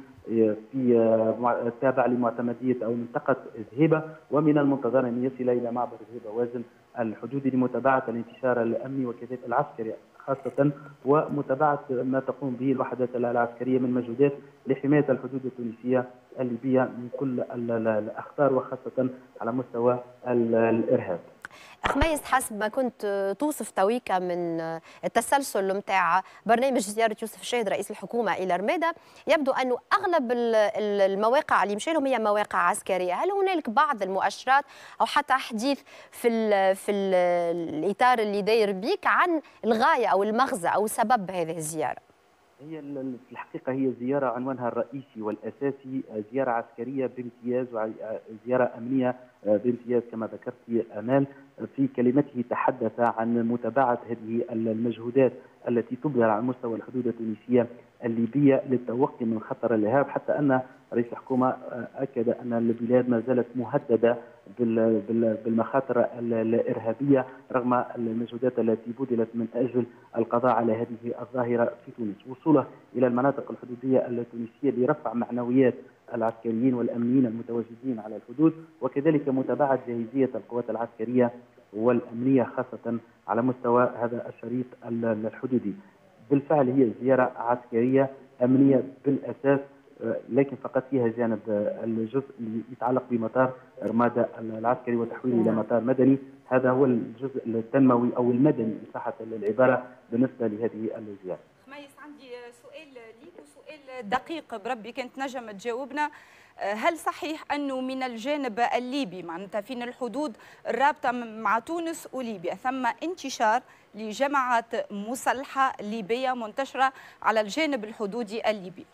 في تابع لمعتمديه او منطقه ذهيبه، ومن المنتظر ان يصل الى معبر ذهيبه وازن الحدودي لمتابعه الانتشار الامني وكذلك العسكري خاصه ومتابعه ما تقوم به الوحدات العسكريه من مجهودات لحمايه الحدود التونسيه الليبيه من كل الاخطار وخاصه على مستوى الارهاب. خميس، حسب ما كنت توصف تويكا من التسلسل نتاع برنامج زياره يوسف الشاهد رئيس الحكومه الى رماده، يبدو انه اغلب المواقع اللي مشى لهم هي مواقع عسكريه. هل هنالك بعض المؤشرات او حتى حديث في ال في ال الاطار اللي داير بيك عن الغايه او المغزى او سبب هذه الزياره؟ هي في الحقيقه هي زياره عنوانها الرئيسي والاساسي زياره عسكريه بامتياز وزياره امنيه بامتياز كما ذكرت امال. في كلمته تحدث عن متابعه هذه المجهودات التي تبذل على مستوى الحدود التونسيه الليبيه للتوقي من خطر الارهاب، حتى ان رئيس الحكومه اكد ان البلاد ما زالت مهدده بالمخاطر الارهابيه رغم المجهودات التي بذلت من اجل القضاء على هذه الظاهره في تونس. وصوله الى المناطق الحدوديه التونسيه لرفع معنويات العسكريين والامنيين المتواجدين على الحدود وكذلك متابعه جاهزيه القوات العسكريه والامنيه خاصه على مستوى هذا الشريط الحدودي. بالفعل هي زياره عسكريه امنيه بالاساس لكن فقط فيها جانب الجزء اللي يتعلق بمطار رمادة العسكري وتحويله إلى مطار مدني. هذا هو الجزء التنموي أو المدني إن صحت العبارة بالنسبة لهذه الزيارة. خميس، عندي سؤال ليك وسؤال دقيق بربي كنت نجم تجاوبنا. هل صحيح أنه من الجانب الليبي معناتها فين الحدود الرابطة مع تونس وليبيا ثم انتشار لجماعات مسلحة ليبية منتشرة على الجانب الحدودي الليبي؟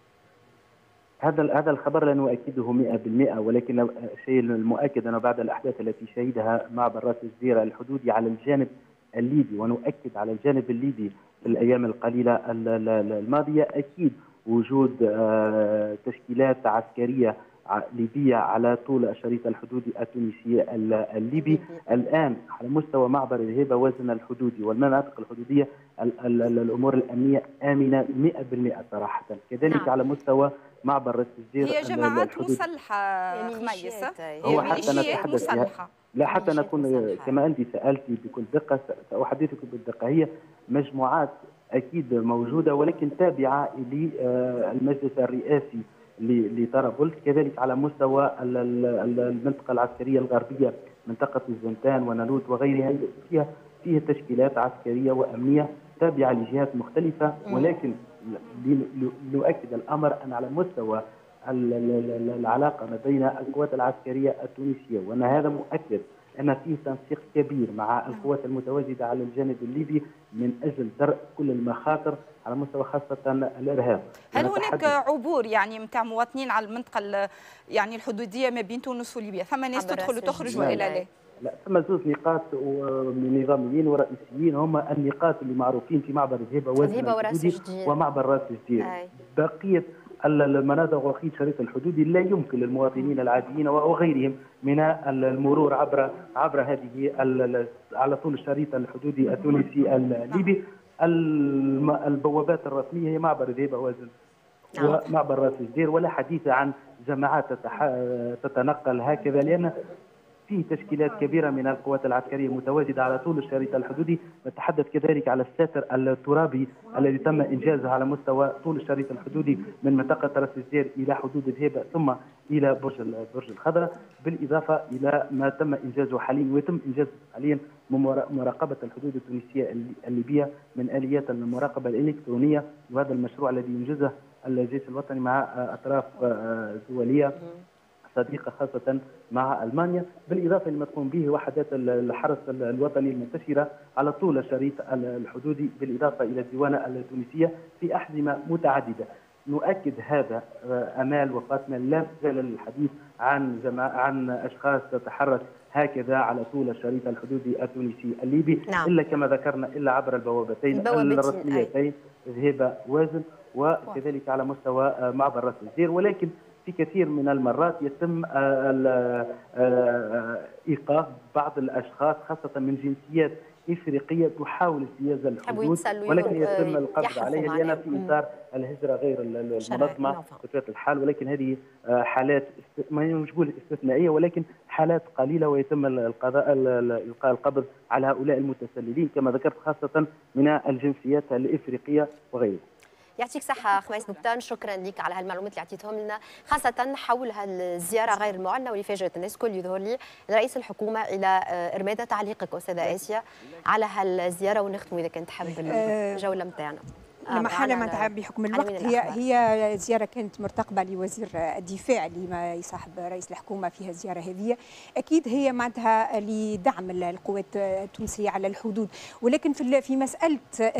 هذا هذا الخبر لا نؤكده مئة بالمئة، ولكن الشيء المؤكد أنه بعد الأحداث التي شهدها معبر راس الجزيرة الحدودي على الجانب الليبي، ونؤكد على الجانب الليبي في الأيام القليلة الماضية أكيد وجود تشكيلات عسكرية ليبية على طول الشريط الحدودي التونسي الليبي. الآن على مستوى معبر الهيبة وزن الحدودي والمناطق الحدودية الأمور الأمنية آمنة مئة بالمئة صراحة. كذلك على مستوى معبر راس الجزيرة هي جماعات مسلحة خميس، هو حتى نتحدث لا حتى نكون كما أنت سألتي بكل دقة سأحدثك بالدقة. هي مجموعات أكيد موجودة ولكن تابعة للمجلس الرئاسي لطرابلس. كذلك على مستوى المنطقة العسكرية الغربية منطقة الزنتان ونالوت وغيرها فيها فيها تشكيلات عسكرية وأمنية تابعة لجهات مختلفة، ولكن لنؤكد الأمر أن على مستوى العلاقة ما بين القوات العسكرية التونسية وأن هذا مؤكد أن فيه تنسيق كبير مع القوات المتواجدة على الجانب الليبي من أجل درء كل المخاطر على مستوى خاصة الإرهاب. هل هناك عبور يعني متاع مواطنين على المنطقة يعني الحدودية ما بين تونس وليبيا؟ ثم ناس تدخل وتخرج وإلى لا؟ لا، ثم زوج نقاط من نظاميين ورئيسيين هما النقاط اللي معروفين في معبر الهيبة والحدودي ومعبر راس الجدير. بقية المناطق وخيط شريط الحدودي لا يمكن للمواطنين العاديين وغيرهم من المرور عبر عبر هذه على طول الشريط الحدودي التونسي الليبي. البوابات الرسميه هي معبر الهيبه وازن ومعبر راس الجدير، ولا حديث عن جماعات تتنقل هكذا، لان فيه تشكيلات كبيرة من القوات العسكرية المتواجدة على طول الشريط الحدودي. نتحدث كذلك على الساتر الترابي الذي تم إنجازه على مستوى طول الشريط الحدودي من منطقة راس الجزير إلى حدود الهيبة ثم إلى برج برج الخضراء، بالإضافة إلى ما تم إنجازه حاليا ويتم إنجازه حاليا مراقبة الحدود التونسية الليبية من آليات المراقبة الإلكترونية، وهذا المشروع الذي ينجزه الجيش الوطني مع أطراف دولية صديقة خاصة مع ألمانيا، بالإضافة لما تقوم به وحدات الحرس الوطني المنتشرة على طول الشريط الحدودي، بالإضافة إلى الديوانة التونسية في أحزمة متعددة. نؤكد هذا أمال وفاطمة، لا زال الحديث عن جماعة عن أشخاص تتحرك هكذا على طول الشريط الحدودي التونسي الليبي، نعم. إلا كما ذكرنا إلا عبر البوابتين الرسميتين ذهيبة وازن وكذلك على مستوى معبر راس الجزير، ولكن في كثير من المرات يتم إيقاف بعض الأشخاص خاصة من جنسيات إفريقية تحاول اجتياز الحدود، ولكن يتم القبض عليها لأنها في إطار الهجرة غير المنظمة بطبيعة الحال، ولكن هذه حالات ما نقول استثنائية ولكن حالات قليلة، ويتم القضاء إلقاء القبض على هؤلاء المتسللين كما ذكرت خاصة من الجنسيات الإفريقية وغيرها. يعطيك صحة خميس بوبتان، شكرا لك على هالمعلومات اللي عطيتهم لنا خاصة حول هالزيارة غير المعلنة واللي فاجأت الناس الكل. يظهر لي رئيس الحكومة إلى إرمادة. تعليقك أستاذة آسيا على هالزيارة ونختم إذا كنت حاب الجولة نتاعنا. لما حالة ما بحكم الوقت هي هي زيارة كانت مرتقبة لوزير الدفاع اللي ما يصاحب رئيس الحكومة فيها الزيارة هذه، أكيد هي معناتها لدعم القوات التونسية على الحدود، ولكن في في مسألة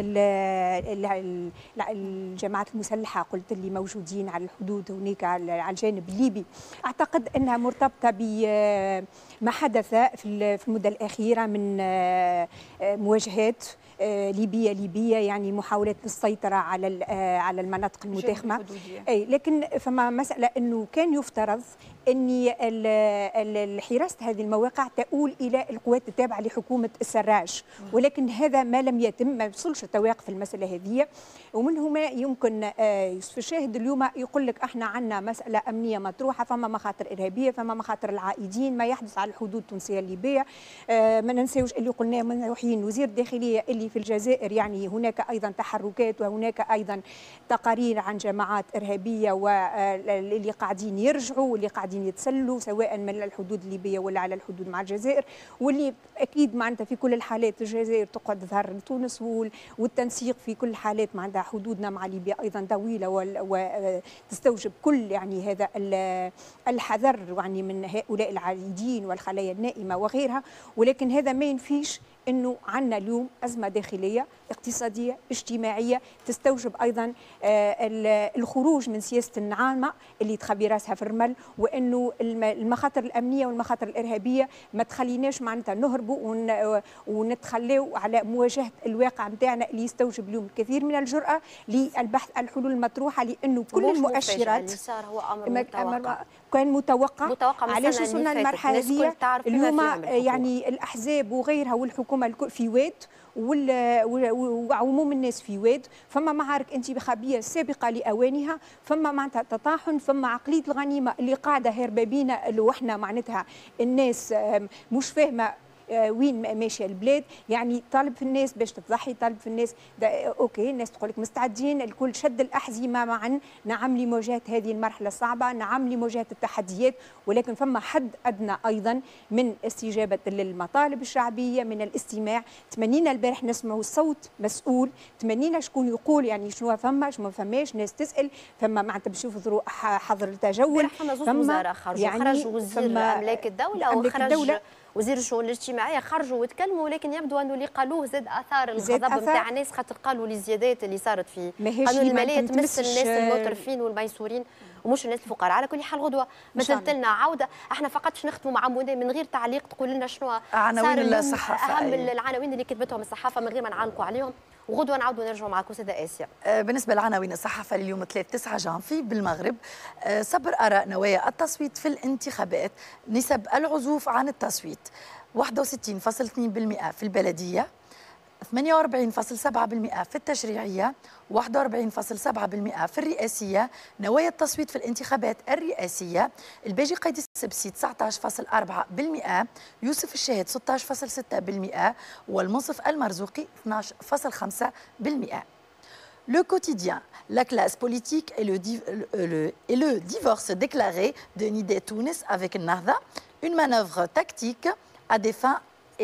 الجماعات المسلحة قلت اللي موجودين على الحدود هناك على الجانب الليبي، أعتقد أنها مرتبطة بما حدث في المدة الأخيرة من مواجهات ليبية ليبية يعني محاولات للسيطرة على على المناطق المداخمة. أي لكن فما مسألة أنه كان يفترض ان حراسه هذه المواقع تؤول الى القوات التابعه لحكومه السراج، ولكن هذا ما لم يتم، ما وصلش التواق في المساله هذه. ومن هنا يمكن يوسف الشاهد اليوم يقول لك احنا عندنا مساله امنيه مطروحه، فما مخاطر ارهابيه، فما مخاطر العائدين، ما يحدث على الحدود التونسيه الليبيه. ما ننساوش اللي قلناه من حين وزير الداخليه اللي في الجزائر، يعني هناك ايضا تحركات وهناك ايضا تقارير عن جماعات ارهابيه واللي قاعدين يرجعوا واللي قاعدين يتسلوا سواء من الحدود الليبيه ولا على الحدود مع الجزائر، واللي اكيد معناتها في كل الحالات الجزائر تقعد ظهر لتونس، والتنسيق في كل الحالات معناتها حدودنا مع ليبيا ايضا طويله وتستوجب كل يعني هذا الحذر يعني من هؤلاء العائدين والخلايا النائمه وغيرها. ولكن هذا ما ينفيش انه عندنا اليوم ازمه داخليه اقتصاديه اجتماعيه تستوجب ايضا الخروج من سياسه النعامه اللي تخبي راسها في الرمل، وانه المخاطر الامنيه والمخاطر الارهابيه ما تخليناش معناتها نهربوا ونتخلوا على مواجهه الواقع نتاعنا اللي يستوجب اليوم الكثير من الجرأه للبحث عن الحلول المطروحه، لانه كل المؤشرات اللي صار هو امر متوقع كان متوقع, متوقع علاش وصلنا المرحله هذه اليوم. يعني الاحزاب وغيرها والحكومه الكل في واد وعموم الناس في واد، فما معارك انتخابيه سابقه لاوانها، فما معناتها تطاحن، فما عقليه الغنيمه اللي قاعده هربه بينا، اللي وحنا معناتها الناس مش فاهمه وين ماشيه البلاد. يعني طالب في الناس باش تضحي، طالب في الناس اوكي، الناس تقول لك مستعدين الكل شد الاحزمه معا، نعم لمواجهه هذه المرحله الصعبه، نعم لمواجهه التحديات، ولكن فما حد ادنى ايضا من استجابه للمطالب الشعبيه، من الاستماع. تمنينا البارح نسمعوا صوت مسؤول، تمنينا شكون يقول يعني شنو فما شنو ما فماش، ناس تسال، فما معناتها باش يفضلوا حظر التجول. فما زوج وزراء خرجوا، يعني خرج وزير املاك الدوله وخرج وزير الشؤون الاجتماعيه، خرجوا وتكلموا، ولكن يبدو انه اللي قالوه زاد اثار الغضب نتاع الناس، خاطر قالوا لي الزيادات اللي صارت في قانون الماليه تمس الناس المترفين والميسورين ومش الناس الفقراء. على كل حال غدوه مثلت لنا عوده، احنا فقط باش نختموا مع منى من غير تعليق، تقول لنا شنو عناوين الصحافه، اهم أي. العناوين اللي كتبتهم الصحافه من غير ما نعلقوا عليهم، وغدوه نعاودوا نرجعوا معكم سيده اسيا. بالنسبه لعناوين الصحافه لليوم ثلاثة تسعة جانفي بالمغرب، صبر اراء نوايا التصويت في الانتخابات، نسب العزوف عن التصويت واحد وستين فاصلة اثنين بالمئة في البلديه، ثمانية وأربعين فاصلة سبعة بالمئة في التشريعيه، واحد وأربعين فاصلة سبعة بالمئة في الرئاسيه. نوايا التصويت في الانتخابات الرئاسيه، الباجي قيد السبسي تسعة عشر فاصلة أربعة بالمئة، يوسف الشاهد ستة عشر فاصلة ستة بالمئة، والمنصف المرزوقي اثني عشر فاصلة خمسة بالمئة. Le quotidien, la classe politique et le, le, et le divorce déclaré de Nidé Tounes avec Nahda, une manœuvre tactique à des fins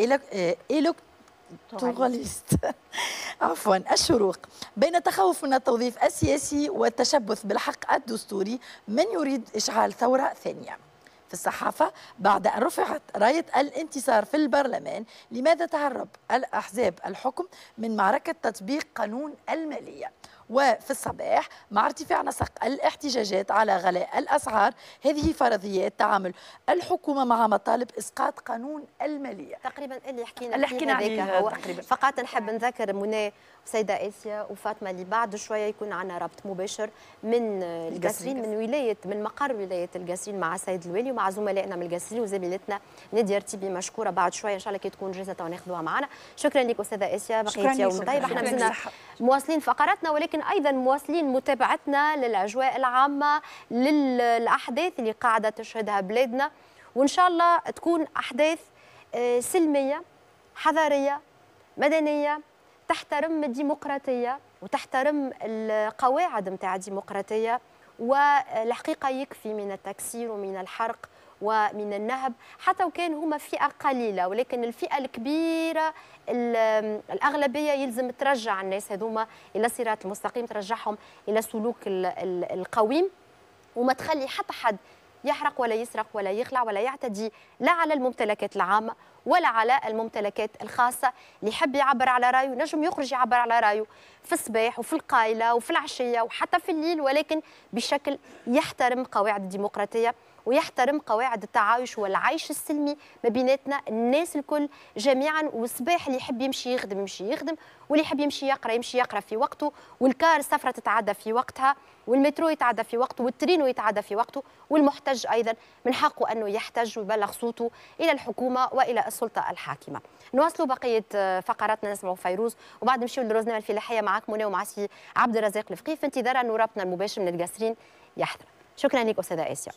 électoralistes. عفوا. الشروق، بين تخوف من التوظيف السياسي والتشبث بالحق الدستوري، من يريد إشعال ثورة ثانية. في الصحافة، بعد أن رفعت راية الانتصار في البرلمان، لماذا تهرب الأحزاب الحكم من معركة تطبيق قانون المالية؟ وفي الصباح، مع ارتفاع نسق الاحتجاجات على غلاء الأسعار، هذه فرضيات تعامل الحكومة مع مطالب إسقاط قانون المالية. تقريبا اللي حكينا اللي حكينا عليه هو تقريبا. فقط نحب نذكر منى وسيدة آسيا وفاطمة اللي بعد شوية يكون عندنا رابط مباشر من القصرين، من ولاية من مقر ولاية القصرين مع السيد الوالي ومع زملائنا من القصرين وزميلتنا نادية رتيبي مشكورة. بعد شوية إن شاء الله كي تكون جاهزة وناخذوها معنا. شكرا لك أستاذة آسيا، بقيت يوم طيب. احنا مازلنا مواصلين فقراتنا، ولكن أيضا مواصلين متابعتنا للأجواء العامة للأحداث اللي قاعدة تشهدها بلادنا، وإن شاء الله تكون أحداث سلمية حضارية مدنية تحترم الديمقراطية وتحترم القواعد نتاع الديمقراطية. والحقيقة يكفي من التكسير ومن الحرق ومن النهب، حتى وكان هما فئة قليلة، ولكن الفئة الكبيرة الأغلبية يلزم ترجع الناس هذوما إلى الصراط المستقيم، ترجعهم إلى السلوك القويم، وما تخلي حتى حد يحرق ولا يسرق ولا يخلع ولا يعتدي لا على الممتلكات العامة ولا على الممتلكات الخاصة. اللي يحب يعبر على رايه نجم يخرج يعبر على رايه في الصباح وفي القايلة وفي العشية وحتى في الليل، ولكن بشكل يحترم قواعد الديمقراطية ويحترم قواعد التعايش والعيش السلمي ما بيناتنا الناس الكل جميعا. والصباح اللي يحب يمشي يخدم يمشي يخدم، واللي يحب يمشي يقرا يمشي يقرا في وقته، والكار السفره تتعدى في وقتها، والمترو يتعدى في وقته، والترينو يتعدى في وقته، والمحتج ايضا من حقه انه يحتج ويبلغ صوته الى الحكومه والى السلطه الحاكمه. نواصلوا بقيه فقراتنا، نسمعوا فيروز وبعد نمشيو لروزنا الفلاحيه معك منى ومع سي عبد الرزاق الفقيه في انتظار انه رابطنا المباشر من القاسرين يحضر. شكرا لك استاذه اسيا.